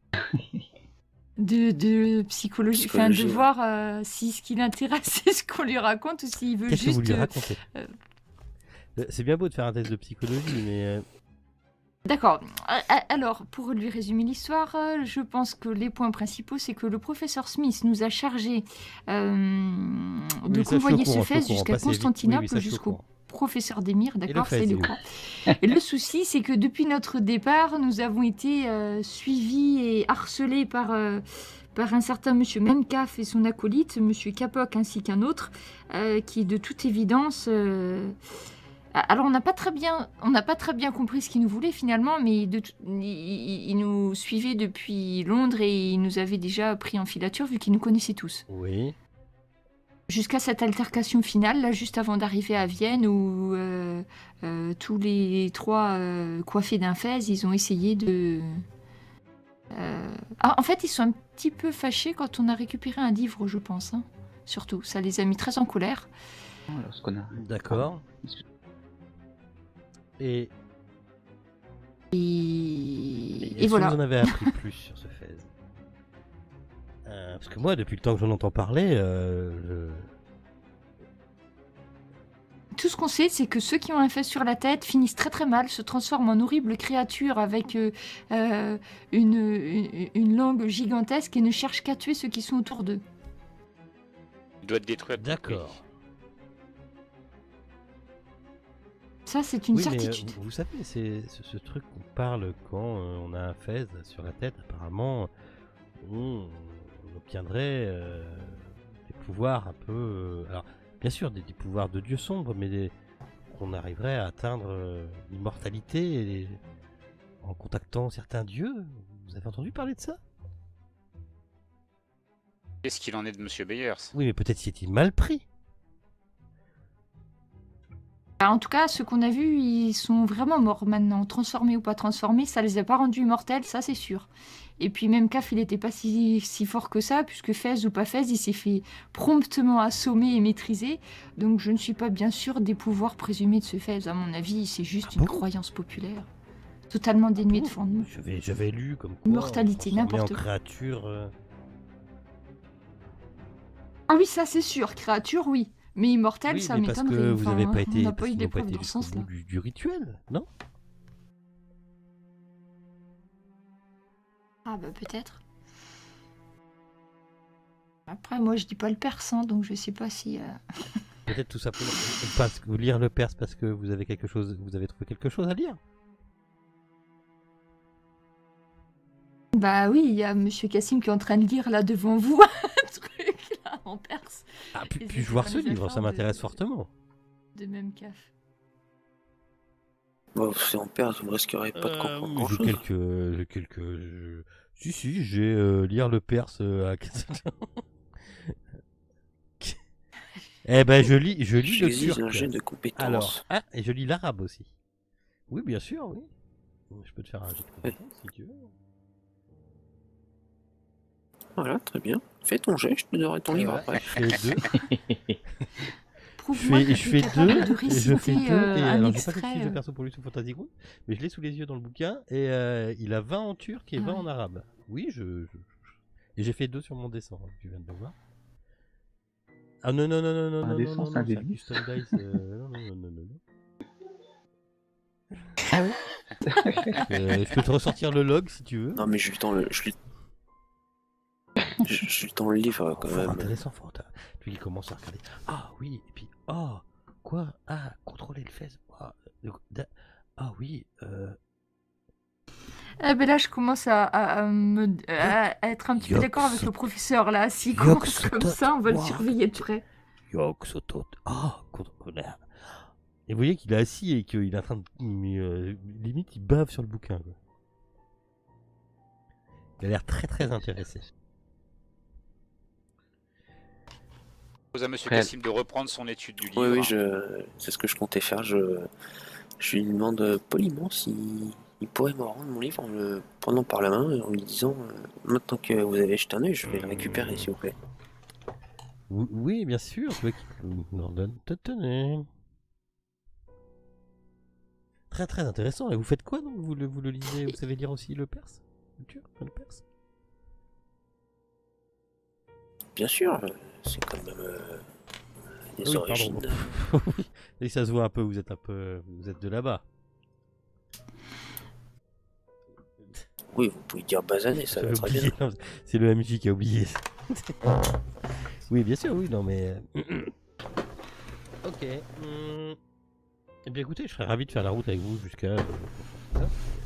de, de psychologie, enfin de Psychologie, ouais. voir euh, si ce qui l'intéresse, c'est ce qu'on lui raconte ou s'il veut Qu'est-ce que vous juste. lui euh, racontez? euh, Euh, C'est bien beau de faire un test de psychologie, mais euh, D'accord. A- a- Alors, pour lui résumer l'histoire, euh, je pense que les points principaux, c'est que le professeur Smith nous a chargé euh, de oui, ça, je suis au convoyer courant, ce je suis au fait courant, jusqu'à passez vite. Oui, oui, Constantinople, ça, je suis au jusqu'au courant. professeur Demir, d'accord, Fez, c'est il le est où courant. Et le souci, c'est que depuis notre départ, nous avons été euh, suivis et harcelés par, euh, par un certain monsieur Memkaf et son acolyte, monsieur Kapok, ainsi qu'un autre, euh, qui, de toute évidence... euh, Alors, on n'a pas très bien, on n'a pas très bien compris ce qu'il nous voulait finalement, mais de tout- il, il- il nous suivait depuis Londres et il nous avait déjà pris en filature vu qu'il nous connaissait tous. oui. Jusqu'à cette altercation finale, là, juste avant d'arriver à Vienne, où euh, euh, tous les trois euh, coiffés d'un fez, ils ont essayé de... euh, Ah, en fait, ils sont un petit peu fâchés quand on a récupéré un livre, je pense. hein. Surtout, ça les a mis très en colère. Alors, ce qu'on a. D'accord. Et, Et, et, et est-ce que voilà. vous en avez appris plus sur ce Fez? Euh, Parce que moi, depuis le temps que j'en entends parler, euh, Tout ce qu'on sait, c'est que ceux qui ont un fez sur la tête finissent très très mal, se transforment en horribles créatures avec euh, euh, une, une, une langue gigantesque et ne cherchent qu'à tuer ceux qui sont autour d'eux. Il doit être détruit. à je... tout prix. D'accord. Ça, c'est une Oui, mais euh, certitude. vous, vous savez, c'est ce, ce truc qu'on parle quand euh, on a un fez sur la tête. Apparemment, on, on obtiendrait euh, des pouvoirs un peu. euh, alors, bien sûr, des, des pouvoirs de dieu sombre, mais des- qu'on arriverait à atteindre euh, l'immortalité et- en contactant certains dieux. Vous avez entendu parler de ça? Qu'est-ce qu'il en est de Monsieur Byers? Oui, mais peut-être s'y est-il mal pris. Bah, en tout cas, ceux qu'on a vus, ils sont vraiment morts maintenant. Transformés ou pas transformés, ça les a pas rendus immortels, ça c'est sûr. Et puis même Caf, il était pas si, si fort que ça, puisque Fez ou pas Fez, il s'est fait promptement assommer et maîtriser. Donc je ne suis pas bien sûre des pouvoirs présumés de ce Fez. À mon avis, c'est juste Ah une bon croyance populaire. Totalement dénuée de Bon, fondement. J'avais, j'avais lu comme quoi. Immortalité, on transformait n'importe en quoi. créature. euh, Ah oui, ça c'est sûr. Créature, oui. Mais immortel, Oui, ça mais parce m'étonnerait. que vous n'avez Enfin, pas on été, n'a parce pas eu qu'ils n'ont pas d'épreuve été dans ce jusqu'au sens-là. bout du, du rituel, non? Ah bah peut-être. Après, moi je dis pas le persan, donc je sais pas si... euh, Peut-être tout simplement parce que vous lire le Perse parce que vous avez quelque chose, vous avez trouvé quelque chose à lire. Bah oui, il y a Monsieur Cassim qui est en train de lire là devant vous un truc là en perse. Ah, Et puis, c'est puis-je sur voir ce les livre? affaires Ça m'intéresse de- fortement. De même caf. Bon, c'est en Perse, vous risquerez pas de Euh, comprendre oui, grand j'ai chose. quelques, j'ai quelques. je- Si si, j'ai euh, lire le Perse euh, à. Eh ben je lis, je lis le J'exige turc. un jet de compétence. Alors, ah, et je lis l'arabe aussi. Oui, bien sûr, oui. Je peux te faire un jet de compétence si tu veux. Voilà, très bien. Fais ton jet, je te donnerai ton livre Ouais, après. je fais deux. Je Prouve-moi fais, que je tu fais es capable deux, de et je fais réciter deux, euh, et un alors j'ai pas fait de extrait. fiche de euh, perso pour lui sous Fantasy Ground, mais je l'ai sous les yeux dans le bouquin, et euh, il a vingt en turc et Ah vingt ouais. en arabe. Oui, je, je- et j'ai fait deux sur mon dessin, hein, tu viens de le voir. Ah non, non, non, non, non, Un non, dessin, non, non, c'est un non, c'est un début. custom dice, euh, non, non, non, non, non, non. Ah oui. Euh, je peux te ressortir le log si tu veux. Non, mais je lui tends le, je lui... je, je lui tends le livre quand Fort même. intéressant, fort intéressant. Puis il commence à regarder. Ah oui, et puis, ah, quoi? Ah, contrôler le fez. Ah, euh, da- ah oui, euh, Ah ben là, je commence à, à- à me, à, à être un petit peu Yox. d'accord avec le professeur là. S'il Yox, commence comme tot- ça, on va le Ouah. surveiller de près. Yok, Sotot. Ah, contrôler. Et vous voyez qu'il est assis et qu'il est en train de. mais, euh, limite, il bave sur le bouquin. Quoi. Il a l'air très très intéressé. Pose à Monsieur Prêt à- Cassim de reprendre son étude du livre. Oui, oui, je... c'est ce que je comptais faire. Je, je lui demande poliment s'il il pourrait me rendre mon livre en le prenant par la main et en lui disant euh, maintenant que vous avez jeté un œil, je vais le récupérer, s'il vous plaît. Oui, oui, bien sûr. Tu veux qu'il nous ordonne. Tenez. Très très intéressant. Et vous faites quoi donc vous le, vous le lisez? Vous savez lire aussi le perse? Le turc, le perse? Bien sûr, euh, c'est quand même euh, des Oui, origines. pardon. Et ça se voit un peu, vous êtes un peu. Vous êtes de là-bas. Oui, vous pouvez dire basané, ça va J'avais très bien. oublié. Non, c'est le M J qui a oublié. Oui, bien sûr, oui, non mais. euh, Ok. hum, Eh bien écoutez, je serais ravi de faire la route avec vous jusqu'à. euh, ça.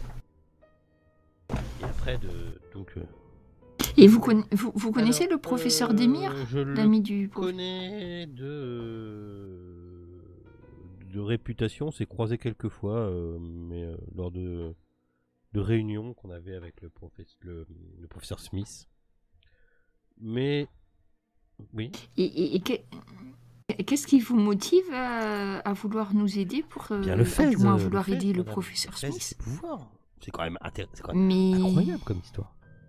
Et après de. Donc. euh, Et vous, conna- vous, vous connaissez alors, le professeur euh, Demir, Je le l'ami du prof? connais de. De réputation, c'est croisé quelques fois, euh, mais euh, lors de. de réunions qu'on avait avec le, professe- le, le professeur Smith. Mais. Oui. Et, et- et que- et qu'est-ce qui vous motive à, à vouloir nous aider pour euh, Bien le à fait. du moins à vouloir aider le professeur Smith. Smith? C'est pouvoir. C'est quand même, intér- c'est quand même Mais, incroyable comme histoire.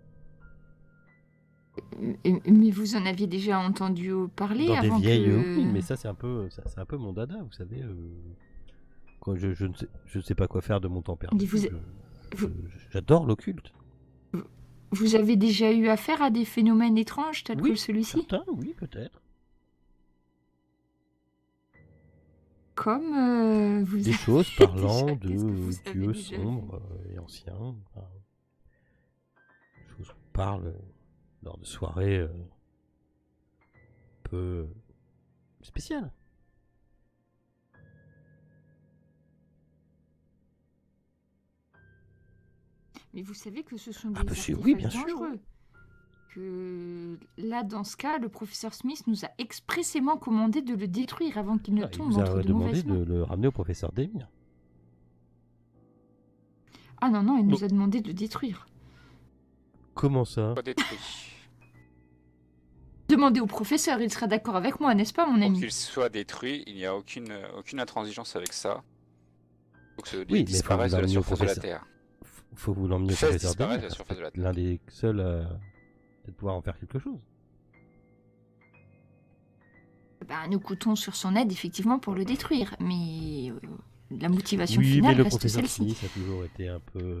mais mais vous en aviez déjà entendu parler Dans des avant vieilles, que... euh, oui, mais ça c'est un peu, ça, c'est un peu mon dada, vous savez. euh, Quand je, je ne sais, je ne sais pas quoi faire de mon temps perdu. Mais vous- je- vous- je- J'adore l'occulte. Vous avez déjà eu affaire à des phénomènes étranges tels Oui, que celui-ci? Certains, oui, peut-être. Comme euh, vous Des avez choses déjà- parlant de qu'est-ce que vous avez dieux déjà sombres euh, et anciens. Enfin, des choses qu'on parle euh, lors de soirées euh, un peu spéciales. Mais vous savez que ce sont des Ah, bah, c'est- artefacts oui, bien sûr. dangereux. Que là, dans ce cas, le professeur Smith nous a expressément commandé de le détruire avant qu'il ne Ah, il tombe vous a entre de demandé mauvaises de mains. le ramener au professeur Demir. Ah non, non, il nous Non. a demandé de le détruire. Comment ça? Soit détruit. Demandez au professeur, il sera d'accord avec moi, n'est-ce pas, mon Pour ami? qu'il soit détruit, il n'y a aucune, aucune intransigeance avec ça. Il faut que ce livre Oui, mais faut disparaisse vous de la l'emmener au surface de la professeur. Terre. F- Faut vous l'emmener au Fès professeur disparaît de Demir. la surface de la C'est Terre. l'un des seuls à peut-être pouvoir en faire quelque chose. Bah, nous comptons sur son aide, effectivement, pour le détruire. Mais euh, la motivation Oui, mais finale le reste professeur celle-ci. Smith a toujours été un peu...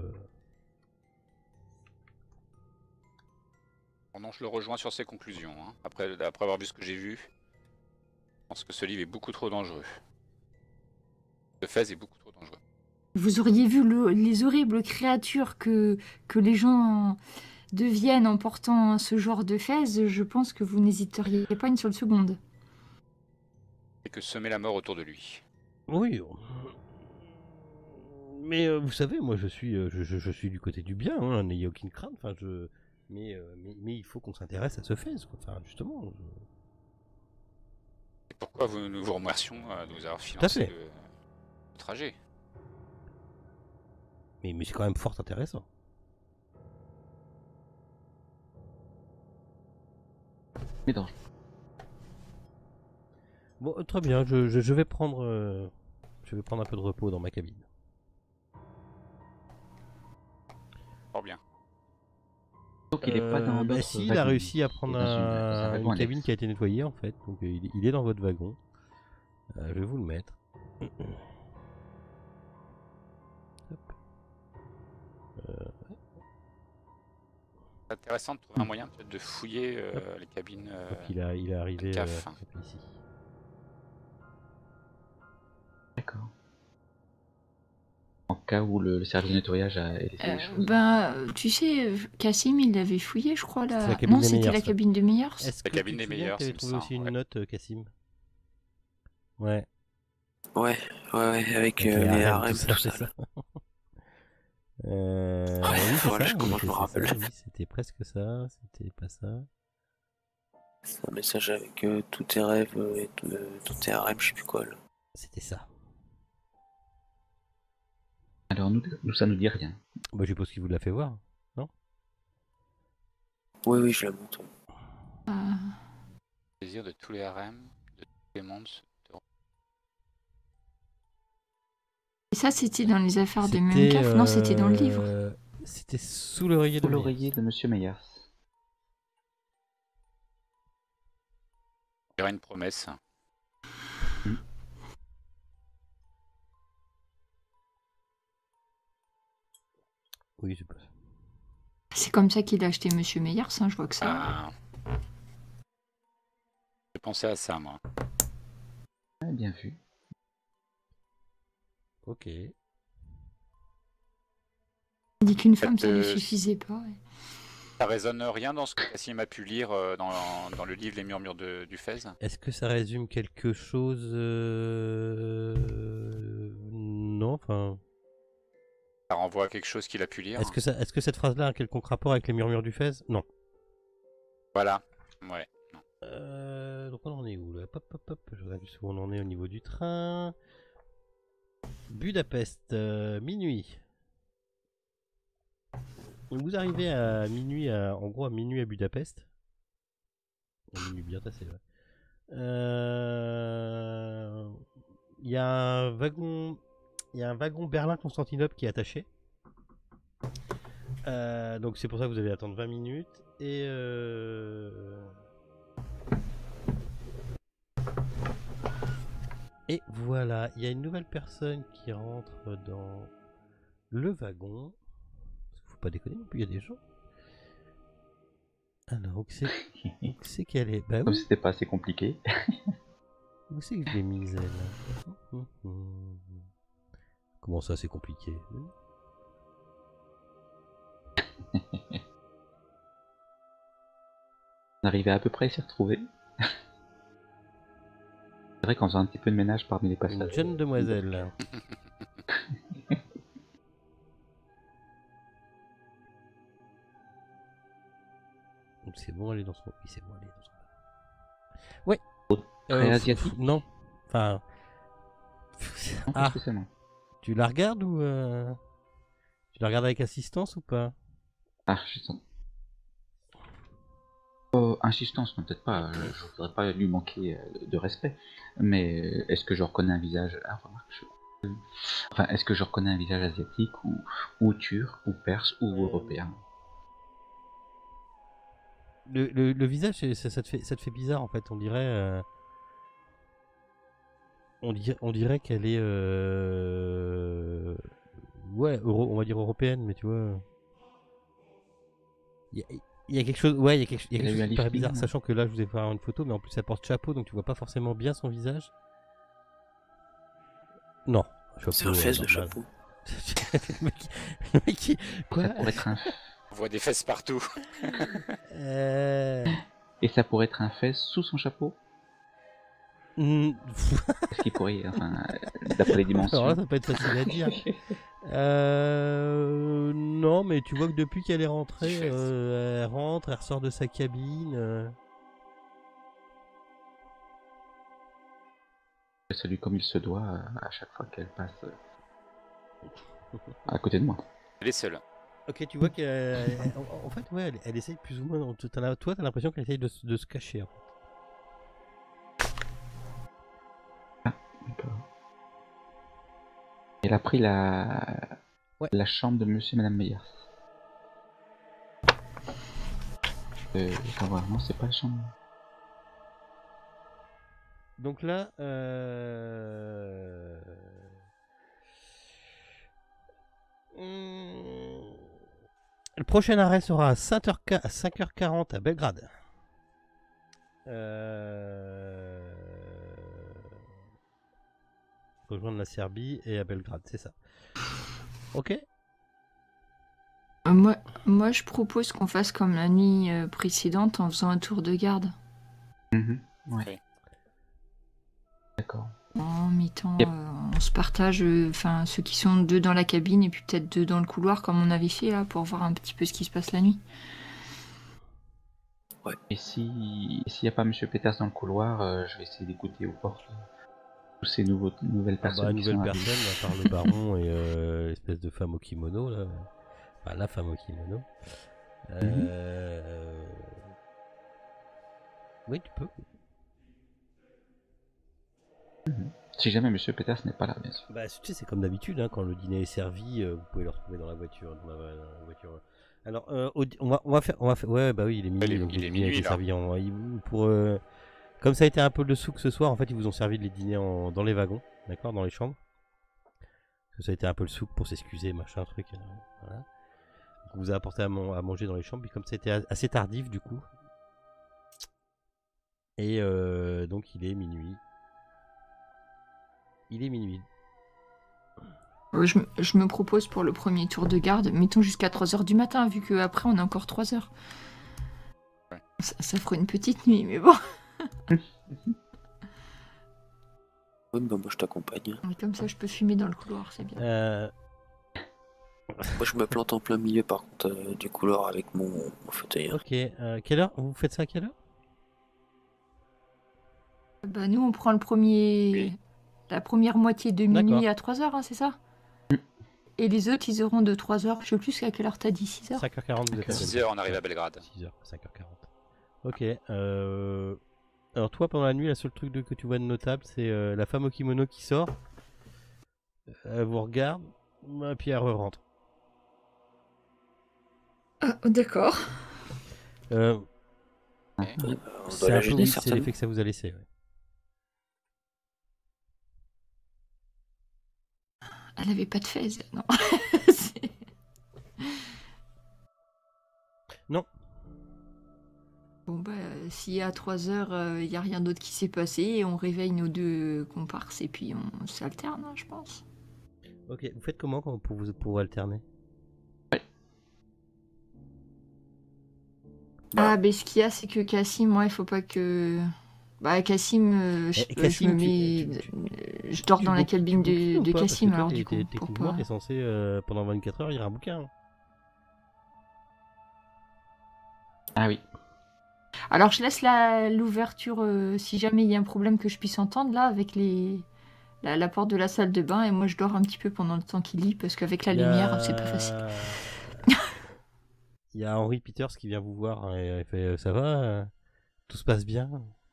Bon, non, je le rejoins sur ses conclusions. Hein. Après, après avoir vu ce que j'ai vu, je pense que ce livre est beaucoup trop dangereux. Le Fès est beaucoup trop dangereux. Vous auriez vu le- les horribles créatures que, que les gens deviennent en portant ce genre de fez, je pense que vous n'hésiteriez pas une seule seconde. Et que semer la mort autour de lui. Oui. on- Mais euh, vous savez, moi je suis, euh, je, je- je suis du côté du bien, hein, n'ayez aucune crainte. Enfin, je... mais, euh, mais, mais il faut qu'on s'intéresse à ce fait, quoi. Enfin, justement. je- Et pourquoi vous, nous vous remercions euh, de nous avoir à financé fait. le, le trajet. Mais, mais c'est quand même fort intéressant. Mais non. Bon, euh, très bien. Je, je, je vais prendre, euh, je vais prendre un peu de repos dans ma cabine. Fort bien. Donc il est pas Euh, dans bah notre si, il a wagon. réussi à Il est prendre dans une- dans un un- wagon une annexe. cabine qui a été nettoyée en fait. Donc euh, il, est- il est dans votre wagon. Euh, je vais vous le mettre. Hop. C'est intéressant de trouver un moyen peut-être de fouiller euh, les cabines. euh, Donc il, a, il est arrivé C A euh, F. hop, ici. D'accord. En cas où le, le service de nettoyage a laissé Euh, des choses. ben, euh, tu sais, euh, Cassim, il l'avait fouillé, je crois. C'est Là. la cabine Non, des c'était meilleurs, la ça. cabine de Meyers. Est-ce La que cabine tu des te souviens meilleurs, que t'avais c'est trouvé ça, aussi une ouais. note, euh, Cassim? Ouais. Ouais, ouais, ouais, avec Avec euh, les les harems, harems, tout ça, tout c'est ça. ça. Euh, Ouais, oui, c'est voilà, ça, je commence oui, à me c'est ça, rappeler. oui, c'était presque ça, c'était pas ça. C'est un message avec euh, tous tes rêves euh, et tout, euh, tous tes harems, je sais plus quoi là. C'était ça. Alors nous, nous, ça nous dit rien. Bah, je suppose qu'il vous l'a fait voir, non? Oui, oui, je la monte. ouais. Ah. Plaisir de tous les harems, de tous les mondes. de- Et ça, c'était dans les affaires de C'était, Munkaf? Non, c'était dans le livre. euh, C'était sous l'oreiller de Sous Meyers. l'oreiller de Monsieur Meyers. Il y aura une promesse. Oui, je pas. C'est comme ça qu'il a acheté Monsieur Meyers, hein, je vois que ça. Ah. J'ai pensé à ça, moi. Ah, bien vu. Ok. Il dit qu'une femme, ça ne Euh, suffisait pas. ouais. Ça résonne rien dans ce que Cassim a pu lire euh, dans, dans le livre Les Murmures de- du Fès. Est-ce que ça résume quelque chose euh... Non, enfin... Ça renvoie à quelque chose qu'il a pu lire. Est-ce que, ça... Est-ce que cette phrase-là a un quelconque rapport avec les murmures du Fès? Non. Voilà. Ouais. Non. Euh, donc on en est où là? Hop, hop, hop. Je regarde juste où on en est au niveau du train. Budapest, euh, minuit. Donc vous arrivez à minuit, à... en gros à minuit à Budapest. À minuit bien tassé, ouais. Euh, Il y a un wagon, il y a un wagon Berlin-Constantinople qui est attaché. Euh, donc c'est pour ça que vous allez attendre vingt minutes et euh... et voilà, il y a une nouvelle personne qui rentre dans le wagon. Parce qu'il faut pas déconner non plus, il y a des gens. Alors, où c'est où c'est qu'elle est? Bah Comme oui, c'était pas assez compliqué. où c'est que je l'ai mise elle? Comment ça, c'est compliqué? On arrivait à peu près à s'y retrouver. C'est vrai qu'en faisant un petit peu de ménage parmi les Une passages. jeune demoiselle. c'est bon, elle est dans son... Oui, c'est bon, elle est dans son... Ouais. Très Euh, asiatique. f- Non. Enfin... Non, pas Ah, spécialement. tu la regardes ou... euh, Tu la regardes avec assistance ou pas? Ah, je sens. Oh, insistance, non, peut-être pas. Je, je voudrais pas lui manquer euh, de respect. Mais euh, est-ce que je reconnais un visage. Ah, remarque, je- Enfin, est-ce que je reconnais un visage asiatique ou, ou turc, ou perse, ou européen? Le, le, le visage, c'est- ça, ça te fait, ça te fait bizarre en fait. On dirait... euh, On dirait, on dirait qu'elle est... euh, Ouais, euro- on va dire européenne, mais tu vois... Il y a, il y a quelque chose, ouais, il y a quelque, il y a Elle a quelque eu chose un qui paraît lifting, bizarre, ouais. sachant que là, je vous ai fait une photo, mais en plus, elle porte chapeau, donc tu vois pas forcément bien son visage. Non, chapeau, C'est un euh, fesse de normal. chapeau. le mec, le mec qui- Quoi Ça pourrait être un... On voit des fesses partout. euh... Et ça pourrait être un fesse sous son chapeau? hmm, Est-ce qu'il pourrait, enfin, euh, d'après les dimensions. Alors là, ça peut être facile à dire. Euh... Non, mais tu vois que depuis qu'elle est rentrée, Qui fait euh, elle rentre, elle ressort de sa cabine. euh, Je salue comme il se doit euh, à chaque fois qu'elle passe euh, à côté de moi. Elle est seule. Ok, tu vois qu'elle... En, en fait, ouais, elle, elle essaye plus ou moins... t'en as- Toi, t'as l'impression qu'elle essaye de, se- de se cacher. En fait. D'accord. Elle a pris la... Ouais. la chambre de monsieur et madame Meyers. Euh, enfin, voilà, non, c'est pas la chambre. Donc là, euh... hmm, le prochain arrêt sera à cinq heures quarante à Belgrade. Euh... Rejoindre la Serbie et à Belgrade, c'est ça. Ok. Euh, Moi, moi, je propose qu'on fasse comme la nuit euh, précédente en faisant un tour de garde. Mhm, ouais. Oui. D'accord. En mi-temps, Yep. euh, on se partage, euh, enfin ceux qui sont deux dans la cabine et puis peut-être deux dans le couloir comme on avait fait là pour voir un petit peu ce qui se passe la nuit. Et si s'il n'y a pas monsieur Peters dans le couloir, euh, je vais essayer d'écouter aux portes euh, tous ces nouveaux, nouvelles Ah personnes bah, qui nouvelle sont personne, arrivées. à part le baron et euh, l'espèce de femme au kimono là. Enfin, la femme au kimono. Euh... Oui, tu peux. Si jamais monsieur Peters n'est pas là, bien sûr. Bah, tu sais, c'est comme d'habitude, hein, quand le dîner est servi, euh, vous pouvez le retrouver dans la voiture. Dans la, dans la voiture. Alors, euh, au di- on, va, on va faire, on va faire. Ouais, bah oui, il est minuit, Il est- donc il le est dîner a minuit, été là. servi en. il- Pour, euh, comme ça a été un peu le souk ce soir, en fait, ils vous ont servi les dîners en, dans les wagons, d'accord, dans les chambres. Parce que ça a été un peu le souk pour s'excuser, machin, truc. euh, voilà. Donc, on vous a apporté à, man- à manger dans les chambres, puis comme ça a été a- assez tardif, du coup. Et euh, donc, il est minuit. Il est minuit. Euh, Je, me- je me propose pour le premier tour de garde, mettons jusqu'à trois heures du matin, vu qu'après on a encore trois heures. Ouais. Ça, ça fera une petite nuit, mais bon. Oui, bah moi je t'accompagne. Et comme ça, je peux fumer dans le couloir, c'est bien. Euh, Moi je me plante en plein milieu par contre euh, du couloir avec mon, mon fauteuil. hein. ok, euh, quelle heure? Vous faites ça à quelle heure? Bah, nous, on prend le premier... Oui. la première moitié de minuit D'accord. à trois heures, hein, c'est ça? Et les autres, ils auront de trois heures. Je sais plus à quelle heure t'as dit, six heures? cinq heures quarante, vous êtes à six Belgrade. heures, on arrive à Belgrade. six heures, cinq heures quarante. Ok. Euh... Alors toi, pendant la nuit, le seul truc de- que tu vois de notable, c'est euh, la femme au kimono qui sort. Elle vous regarde, et puis elle rentre. Ah, d'accord. Euh, Euh, on doit c'est la un peu gêner oui, c'est certainement. l'effet que ça vous a laissé. Ouais. Elle avait pas de fez, non. C'est- Non. Bon, bah, euh, si à trois heures, il n'y a rien d'autre qui s'est passé, on réveille nos deux comparses et puis on s'alterne, hein, je pense. Ok. Vous faites comment quand- pour vous pour alterner? Bah. Ah, mais ce qu'il y a, c'est que Cassim, moi, il faut pas que. Bah, Cassim, euh, je, Eh, je Cassim, me tu- mets. tu- tu- je dors Tu dans la book- tu cabine bookines de, ou de pas? Parce Cassim, que toi, alors t'es- du coup. t'es- Pour Techniquement, pas... t'es censé euh, pendant vingt-quatre heures lire un bouquin. Ah oui. Alors je laisse la- l'ouverture euh, si jamais il y a un problème que je puisse entendre là avec les la, la porte de la salle de bain et moi je dors un petit peu pendant le temps qu'il lit parce qu'avec la Il y a- lumière c'est pas facile. Il y a Henry Peters qui vient vous voir et il fait euh, ça va euh, tout se passe bien.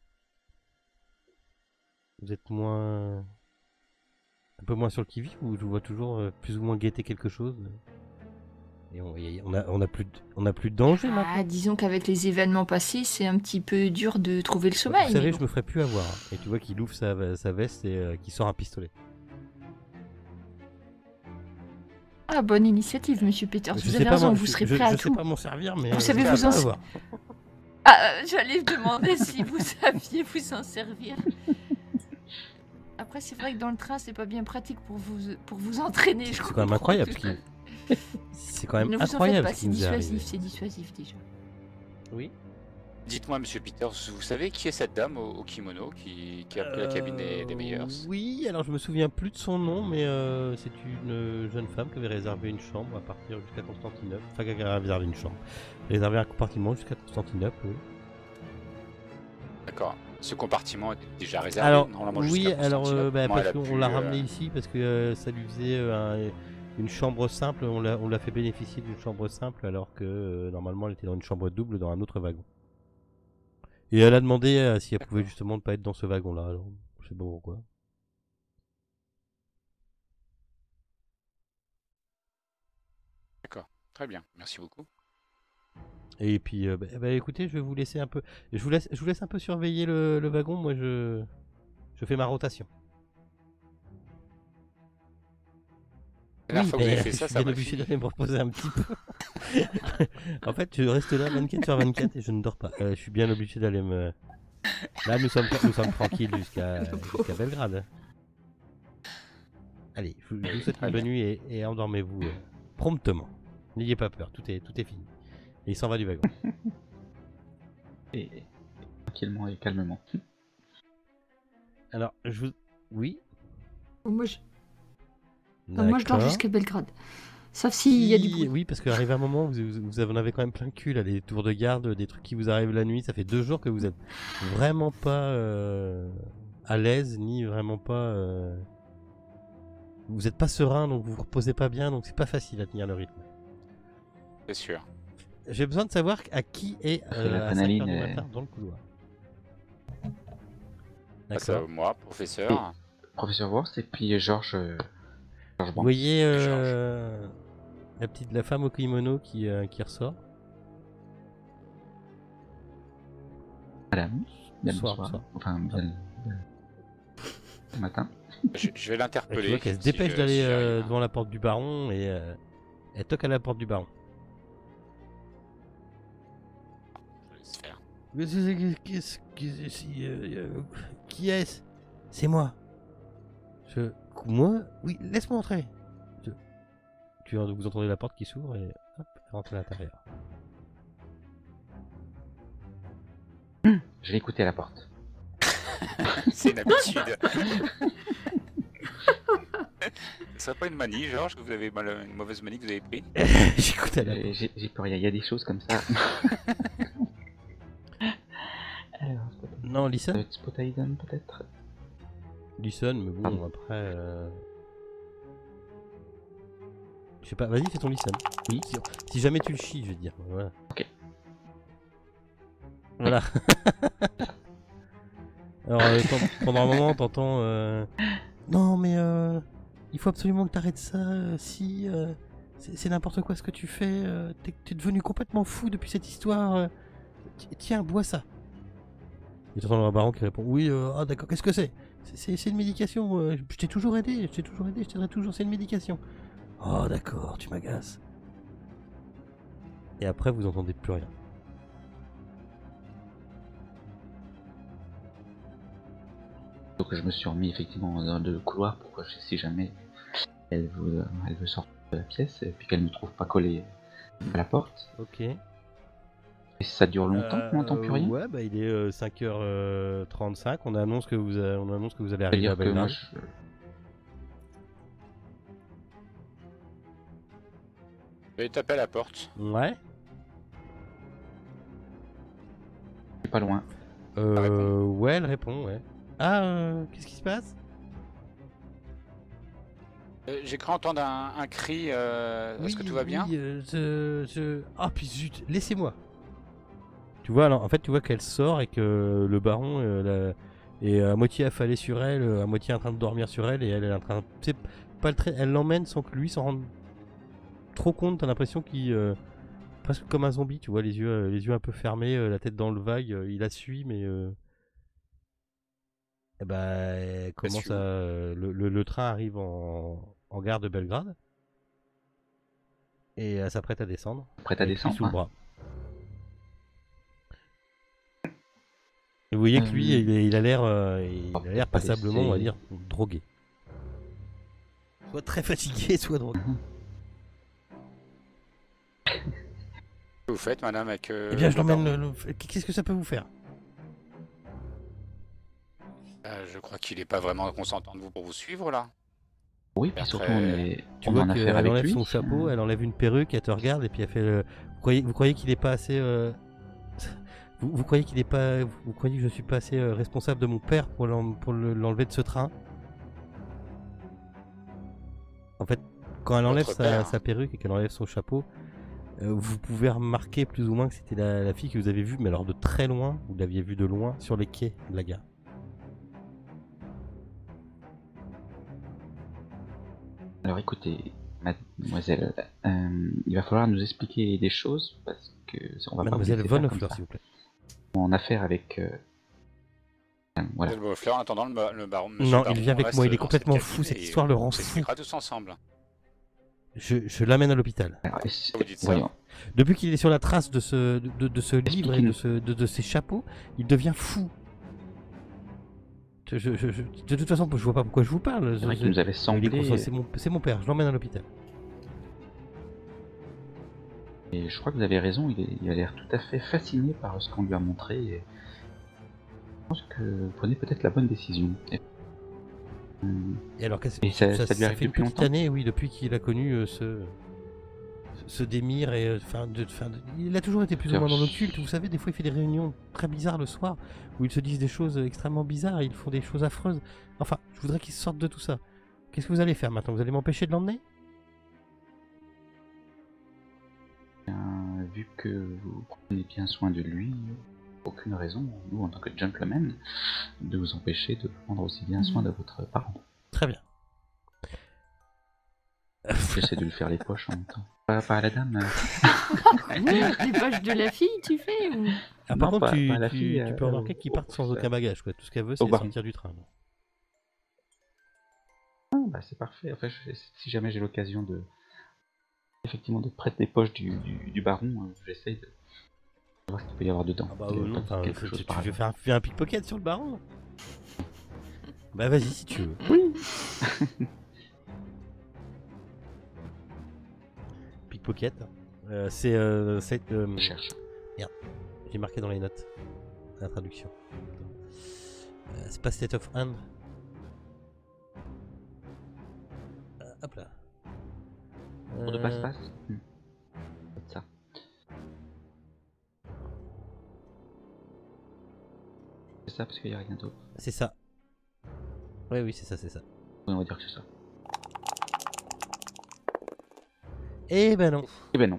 Vous êtes moins un peu moins sur le qui-vive ou je vous vois toujours euh, plus ou moins guetter quelque chose. Et on, y a, on, a, on a plus de, on a plus de danger maintenant. Ah, disons qu'avec les événements passés c'est un petit peu dur de trouver le sommeil. Vous savez, mais je bon. me ferai plus avoir. Et tu vois qu'il ouvre sa, sa veste et euh, qu'il sort un pistolet. Ah, bonne initiative, Monsieur Peters. Je vous sais avez pas raison, m'en- vous je- serez je, prêt à je tout. sais pas m'en servir, mais Vous euh, savez je vous sais en pas s- avoir. Ah, euh, j'allais vous demander si vous saviez vous en servir. Après, c'est vrai que dans le train, c'est pas bien pratique pour vous, pour vous entraîner. C'est je quand même comprends incroyable. tout. Ce qui... C'est quand même Ne vous en faites incroyable pas, ce qui c'est nous est arrivé. dissuasif, c'est dissuasif déjà. Oui. Dites-moi, monsieur Peters, vous savez qui est cette dame au, au kimono qui, qui a pris la cabine des, des meilleurs? Euh, Oui, alors je me souviens plus de son nom, mais euh, c'est une jeune femme qui avait réservé une chambre à partir jusqu'à Constantinople. Enfin, qui avait réservé une chambre. Réservé un compartiment jusqu'à Constantinople, oui. D'accord. Ce compartiment était déjà réservé Alors, normalement oui, jusqu'à alors euh, Constantinople. bah, Comment parce elle a qu'on pu, l'a euh, ramené ici parce que euh, ça lui faisait euh, un- une chambre simple. On l'a on l'a fait bénéficier d'une chambre simple alors que euh, normalement elle était dans une chambre double dans un autre wagon. Et elle a demandé euh, si elle pouvait D'accord. justement ne pas être dans ce wagon-là. Alors, je sais pas pourquoi. D'accord. Très bien. Merci beaucoup. Et puis, euh, bah, bah, écoutez, je vais vous laisser un peu. Je vous laisse, je vous laisse un peu surveiller le, le wagon. Moi, je, je fais ma rotation. La dernière fois que vous mais avez fait je ça, suis ça bien m'a obligé fini. d'aller me reposer un petit peu. En fait, je reste là vingt-quatre sur vingt-quatre et je ne dors pas. Euh, je suis bien obligé d'aller me. Là, nous sommes, nous sommes tranquilles jusqu'à jusqu'à Belgrade. Allez, je vous, je vous souhaite Très une bonne bien. nuit et, et endormez-vous euh, promptement. N'ayez pas peur, tout est, tout est fini. Et il s'en va du wagon. Et tranquillement et calmement. Alors, je vous. Oui. Moi, je, non, moi, je dors D'accord. jusqu'à Belgrade. Sauf s'il y a du Si- bruit. Oui, parce qu'arrive un moment, vous, vous, vous en avez quand même plein le cul, là, des tours de garde, des trucs qui vous arrivent la nuit. Ça fait deux jours que vous êtes vraiment pas euh, à l'aise, ni vraiment pas. euh, Vous êtes pas serein, donc vous vous reposez pas bien, donc c'est pas facile à tenir le rythme. C'est sûr. J'ai besoin de savoir à qui est Parce que euh, à cinq heures l'adrénaline du est- matin dans le couloir. Passe à D'accord. moi, professeur. Professeur Worst et puis Georges. euh, Georges Vous Banks. voyez euh, la petite, la femme au kimono qui, euh, qui ressort. Madame. Bien Bonsoir, bonsoir. bonsoir. Enfin, bien. bien- Bon matin. Je, je vais Et l'interpeller. tu vois qu'elle se si dépêche je- d'aller si euh, j'arrive. devant la porte du baron et euh, elle toque à la porte du baron. Je laisse faire. Mais c'est- c'est- qu'est-ce que- si, euh, euh, Qui est-ce? C'est moi. Je... Moi? Oui, laisse-moi entrer. Je- Tu vous entendez la porte qui s'ouvre et hop, elle rentre à l'intérieur. Je vais écouter à la porte. C'est une habitude. Ce serait pas une manie, Georges, que vous avez mal, une mauvaise manie que vous avez pris? J'écoute à la porte. Euh, J'ai j'ai peur, il y, a- il y a des choses comme ça. Alors, ça Non, peut listen. être Spotaiden peut-être. Listen, mais bon, Pardon. après. euh, Je sais pas, vas-y, fais ton listen. Oui. Si, si jamais tu le chies, je vais te dire. Voilà. Ok. Voilà. Alors, euh, pen- pendant un moment, t'entends. euh, Non, mais euh, il faut absolument que t'arrêtes ça. euh, si. euh, c'est c'est n'importe quoi ce que tu fais. euh, T'es t'es devenu complètement fou depuis cette histoire. euh, ti- Tiens, bois ça. Et t'entends le baron qui répond oui, euh, ah d'accord, qu'est-ce que c'est? C'est- C'est c'est une médication, euh, je t'ai toujours aidé, je t'ai toujours aidé, je t'aiderai toujours, c'est une médication. Oh d'accord, tu m'agaces. Et après vous entendez plus rien. Donc je me suis remis effectivement dans le couloir pour que je- si jamais elle veut, elle veut sortir de la pièce et puis qu'elle ne me trouve pas collé à la porte. Ok. Et ça dure longtemps qu'on n'entend plus rien. Ouais, bah il est euh, cinq heures trente-cinq, on annonce que vous, a- on annonce que vous allez arriver à C'est-à-dire que moi Belgrade. je... Je vais taper à la porte. Ouais. je pas loin. Euh, ouais, elle répond, ouais. Ah, euh, qu'est-ce qui se passe? Euh, J'ai cru entendre un, un cri. Euh, Est-ce que tout va bien? Oui, euh, je, je... Ah, puis zut, laissez-moi. Tu vois, alors, en fait, tu vois qu'elle sort et que le baron euh, la... est à moitié affalé sur elle, à moitié en train de dormir sur elle, et elle est en train de... C'est pas le trait, elle l'emmène sans que lui s'en rende trop compte. T'as l'impression qu'il... Euh... presque comme un zombie, tu vois, les yeux, euh, les yeux un peu fermés, euh, la tête dans le vague, euh, il la suit, mais... Euh... Eh ben, elle commence à... euh, le, le, le train arrive en, en gare de Belgrade, et elle s'apprête à descendre. Prête à Et puis descendre. sous le hein. bras. Et vous voyez que lui, Euh, il, est- il a l'air, euh, il on a va l'air pas passablement, on va laisser- dire, drogué. Soit très fatigué, soit drogué. Qu'est-ce que vous faites, madame, avec. Euh, eh bien, je le l'emmène. baron le- le- Qu'est-ce que ça peut vous faire? Euh, Je crois qu'il n'est pas vraiment consentant de vous pour vous suivre là. Oui, puis Après, surtout, on est, Tu on vois en a affaire qu'elle avec enlève lui. son chapeau, elle enlève une perruque, elle te regarde et puis elle fait. le- Vous croyez, vous croyez qu'il est pas assez. euh, Vous, vous croyez qu'il est pas. Vous croyez que je suis pas assez euh, responsable de mon père pour l'en- pour le- l'enlever de ce train? En fait, quand elle enlève Votre sa, père. sa perruque et qu'elle enlève son chapeau, euh, vous pouvez remarquer plus ou moins que c'était la, la fille que vous avez vue, mais alors de très loin, vous l'aviez vue de loin sur les quais de la gare. Alors écoutez, mademoiselle, euh, il va falloir nous expliquer des choses parce que on va Mademoiselle pas vous laisser faire Von comme Fleur, ça. s'il vous plaît. En affaire avec. euh, euh, voilà. Vous êtes Beaufleur, en attendant le, ba- le baron. monsieur Non, le baron il vient avec reste moi, il est dans complètement cette fou, cabine cette et histoire le rend on fou. s'expliquera tous ensemble. Je, je l'amène à l'hôpital. Alors, est-ce- Vous dites ça. voyons. Depuis qu'il est sur la trace de ce, de, de ce livre et de, Expliquez-nous. ce, de, de ces chapeaux, il devient fou. Je, je- je- de toute façon, je vois pas pourquoi je vous parle. C'est vrai Je- qu'il nous avait il est semblé, conscient, C'est mon, c'est mon père, je l'emmène à l'hôpital. et je crois que vous avez raison, il, est- il a l'air tout à fait fasciné par ce qu'on lui a montré. Et je pense que vous prenez peut-être la bonne décision. Et, hum, Et alors, qu'est-ce- Et ça- ça, ça lui ça arrive fait une depuis petite longtemps année, oui, depuis qu'il a connu euh, ce, ce démir et euh, enfin, de, enfin, de- il a toujours été plus ou moins dans l'occulte. Vous savez, des fois, il fait des réunions très bizarres le soir où ils se disent des choses extrêmement bizarres, et ils font des choses affreuses. Enfin, je voudrais qu'il sorte de tout ça. Qu'est-ce que vous allez faire maintenant? Vous allez m'empêcher de l'emmener? bien, vu que vous prenez bien soin de lui, aucune raison, nous en tant que gentlemen, de vous empêcher de prendre aussi bien soin de votre parent. Très bien. J'essaie de lui faire les poches en même temps. Pas, pas à la dame. euh. Les poches de la fille, tu fais ou... Ah, par Non, contre, pas- tu, pas la tu- fille, tu peux euh, remarquer au- qu'ils partent au- sans au- aucun bagage, quoi. Tout ce qu'elle veut, au c'est baron. sortir du train. Ah, bah, c'est parfait. Enfin, je- si jamais j'ai l'occasion de effectivement de prêter les poches du, du, du baron, euh, j'essaye de voir ce qu'il peut y avoir dedans. Ah bah Il y a euh, non, pas enfin, quelque tu, chose tu par veux hasard. faire un, faire un pickpocket sur le baron? Bah vas-y si tu veux. Oui. Pickpocket. Euh, c'est... Euh, c'est, euh, Je cherche. j'ai marqué dans les notes. La traduction. Euh, c'est pas State of Hand. Euh, hop là. Pour de Euh, passe-passe. Hmm. C'est ça. C'est ça parce qu'il n'y a rien d'autre. C'est ça. Oui, oui, c'est ça, c'est ça. Oui, on va dire que c'est ça. Eh ben non. Eh ben non.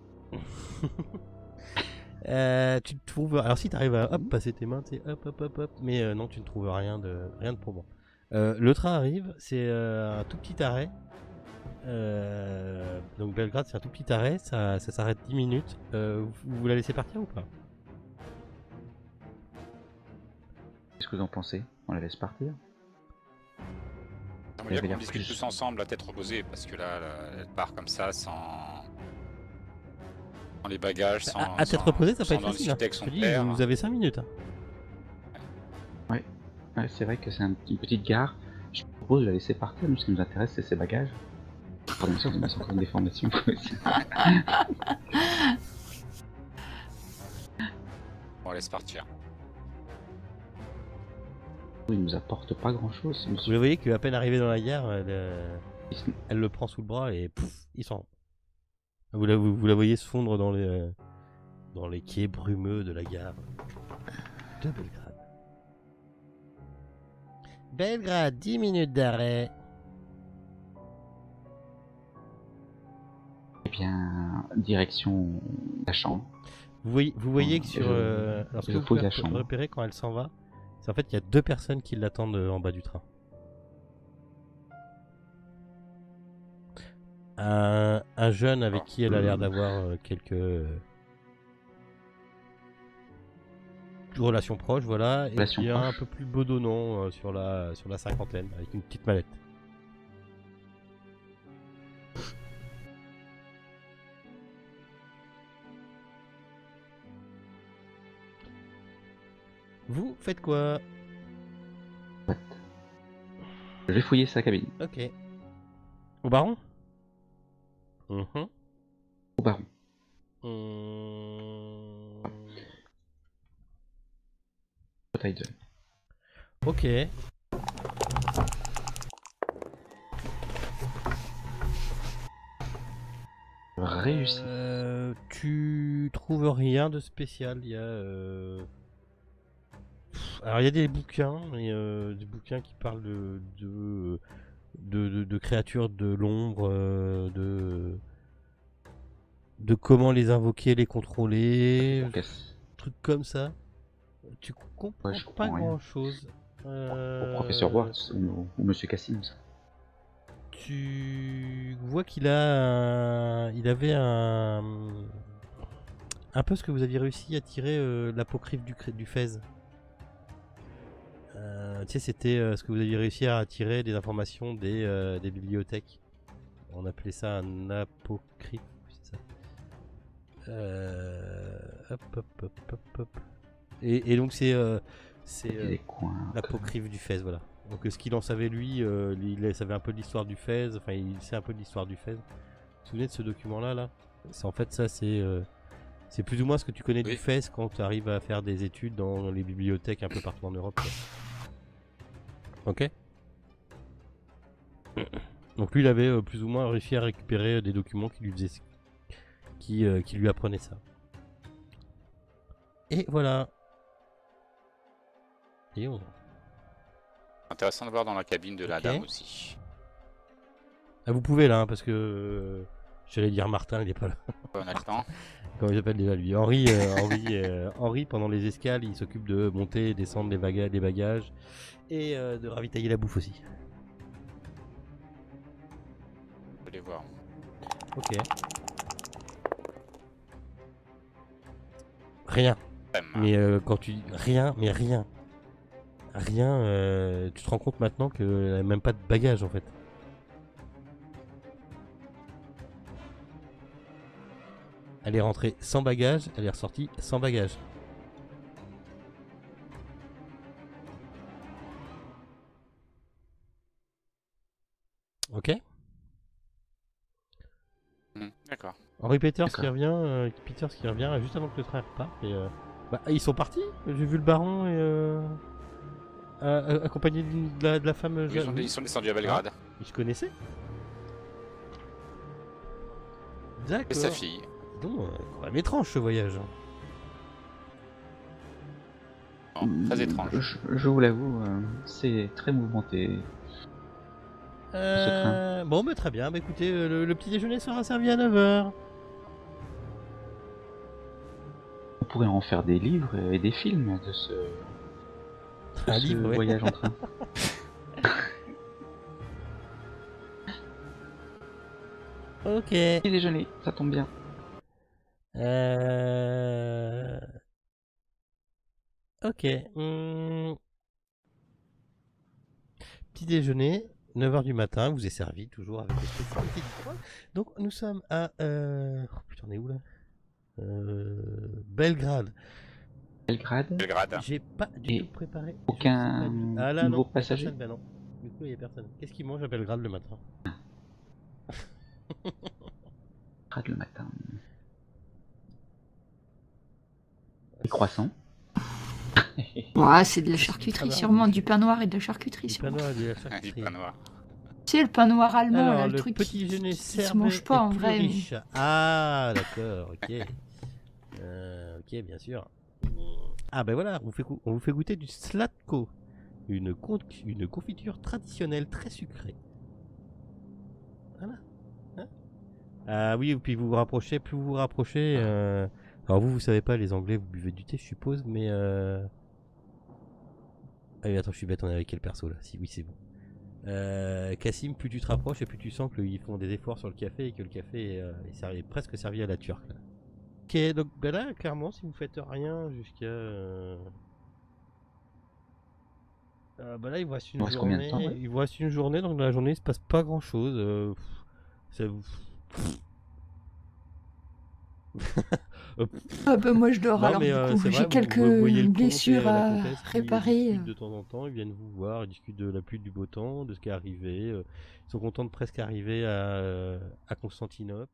Euh, tu te trouves. Alors si tu arrives à hop, passer tes mains, tu sais, hop, hop, hop, hop. Mais euh, non, tu ne trouves rien de, rien de probant. Euh, le train arrive, c'est euh, un tout petit arrêt. Euh, donc Belgrade, c'est un tout petit arrêt, ça, ça s'arrête dix minutes. Euh, vous, vous la laissez partir ou pas? Qu'est-ce que vous en pensez? On la laisse partir? On va avait qu'on l'air discute plus- tous ensemble, la tête reposée, parce que là, là, elle part comme ça, sans, sans les bagages, sans. À, à tête sans- reposée, ça peut sans être en facile. Hein. discuter avec Je son te dis, père. vous avez cinq minutes. Hein. Ouais, c'est vrai que c'est un- une petite gare. Je propose de la laisser partir. Nous, ce qui nous intéresse, c'est ses bagages. Pardon, ça, c'est encore une déformation. On laisse partir. Il nous apporte pas grand-chose, Vous monsieur. le voyez qu'à peine arrivé dans la gare, elle, euh, elle le prend sous le bras et pouf, il s'en va. Vous la, vous, vous la voyez se fondre dans les, euh, dans les quais brumeux de la gare. de Belgrade. Belgrade, dix minutes d'arrêt. Eh bien, direction la chambre. Vous voyez, vous voyez Euh, que sur... je- euh, alors, ce je que vous fouille pouvez la rep- chambre. repérer quand elle s'en va, c'est en fait qu'il y a deux personnes qui l'attendent euh, en bas du train. Un, un jeune avec qui elle a l'air d'avoir euh, quelques euh, relations proches, voilà, et Relations puis un, un proches. peu plus bedonnant euh, sur la sur la cinquantaine, avec une petite mallette. Vous faites quoi? Je vais fouiller sa cabine. Ok. Au baron? Mhm. Au baron. Hum. Title. Ok. Réussi. Euh, tu trouves rien de spécial. Il y a. euh, pff, Alors il y a des bouquins, et, euh, des bouquins qui parlent de de, de, de- de créatures de l'ombre, euh, de de comment les invoquer, les contrôler, Bon, casse. trucs comme ça. Tu comprends Ouais, je pas comprends rien. grand chose. Au professeur Watts ou, ou Monsieur Cassim. ça. Tu vois qu'il a un- il avait un un peu ce que vous aviez réussi à tirer euh, l'apocryphe du, cré- du Fez. Euh, tu sais, c'était euh, ce que vous aviez réussi à tirer des informations des, euh, des bibliothèques. On appelait ça un apocryphe, c'est ça. Euh, hop, hop, hop, hop, hop. Et, et donc c'est euh, c'est Il y a euh, des coins. un peu. l'apocryphe du Fez, voilà. Donc euh, ce qu'il en savait lui, euh, il savait un peu de l'histoire du Fez, enfin il sait un peu de l'histoire du Fez. Vous vous souvenez de ce document là là? C'est en fait ça, c'est euh, c'est plus ou moins ce que tu connais Oui. du Fez quand tu arrives à faire des études dans les bibliothèques un peu partout en Europe, quoi. Ok. Donc lui il avait euh, plus ou moins réussi à récupérer euh, des documents qui lui faisaient qui, euh, qui lui apprenaient ça. Et voilà. Et on... Intéressant de voir dans la cabine de la Ok. dame aussi. Ah, vous pouvez là, hein, parce que euh, j'allais dire Martin, il est pas là. On a le temps. Comment il s'appelle déjà lui? Henri, euh, Henri, euh, Henri, pendant les escales, il s'occupe de monter et descendre les, baga- les bagages et euh, de ravitailler la bouffe aussi. On peut les voir. Ok. Rien. Crème. Mais euh, quand tu rien, mais rien, rien, euh, tu te rends compte maintenant qu'elle a même pas de bagages en fait. Elle est rentrée sans bagages, elle est ressortie sans bagages. Ok. Hmm, D'accord. Henri Peters qui D'accord. revient, euh, Peters qui revient juste avant que le train reparte. Et, euh, bah, ils sont partis. J'ai vu le baron et euh, a- a- accompagné d'une- de la, de la femme. Ils sont, jeune. ils sont descendus à Belgrade. Ils se connaissaient. D'accord. Et sa fille. Donc, euh, quand même étrange ce voyage. Bon, très étrange. Je, je vous l'avoue, euh, c'est très mouvementé. Euh, bon, bah, très bien. Bah, écoutez, euh, le, le petit déjeuner sera servi à neuf heures. On pourrait en faire des livres et des films de ce, de Un ce livre, ouais. voyage en train. Ok. Petit déjeuner, ça tombe bien. Euh... Ok. hmm. Petit déjeuner, neuf heures du matin, vous est servi toujours avec les spécialités du coin. Donc nous sommes à... Euh... Oh putain, on est où là euh... Belgrade. Belgrade. Belgrade. J'ai pas du Et tout préparé. je aucun sais pas du- Ah là, nouveau non, passager personne, bah non. Du coup, il y a personne. Qu'est-ce qu'ils mangent à Belgrade le matin? Belgrade le matin. Des croissants. Ouais, c'est de la Ah charcuterie, bah, sûrement. Du pain noir et de la charcuterie, Du sûrement. pain noir et de la Du charcuterie. pain noir. Tu sais, le pain noir allemand, Alors, là, le, le, truc petit qui, déjeuner qui, qui se serbé mange pas est en plus vrai. mais- riche. Ah, d'accord, ok. Euh, ok, bien sûr. Ah ben voilà, on vous fait, go- on vous fait goûter du slatko, une, con- une confiture traditionnelle très sucrée. Voilà. Hein ah oui, puis vous vous rapprochez, plus vous vous rapprochez. euh, Alors vous, vous savez pas, les Anglais, vous buvez du thé, je suppose, mais... Euh... Ah oui, attends, je suis bête, on est avec quel perso là? Si, oui, c'est bon. Euh, Cassim, plus tu te rapproches et plus tu sens qu'ils font des efforts sur le café et que le café est, euh, est servi- presque servi à la turque. Là. Ok, donc ben là, clairement, si vous faites rien jusqu'à... Euh... Euh, bah là, il vous reste une Il reste combien de journée. temps, ouais Il vous reste une journée, donc dans la journée, il se passe pas grand chose. Euh, pff, ça vous... Euh, pff, Ah bah moi je dors non, alors mais du euh, coup, c'est j'ai vrai, vous, quelques vous voyez le comte et blessures la à comtesse qui réparer. discutent de temps en temps. Ils viennent vous voir, ils discutent de la pluie, du beau temps, de ce qui est arrivé. euh, Ils sont contents de presque arriver à, euh, à Constantinople.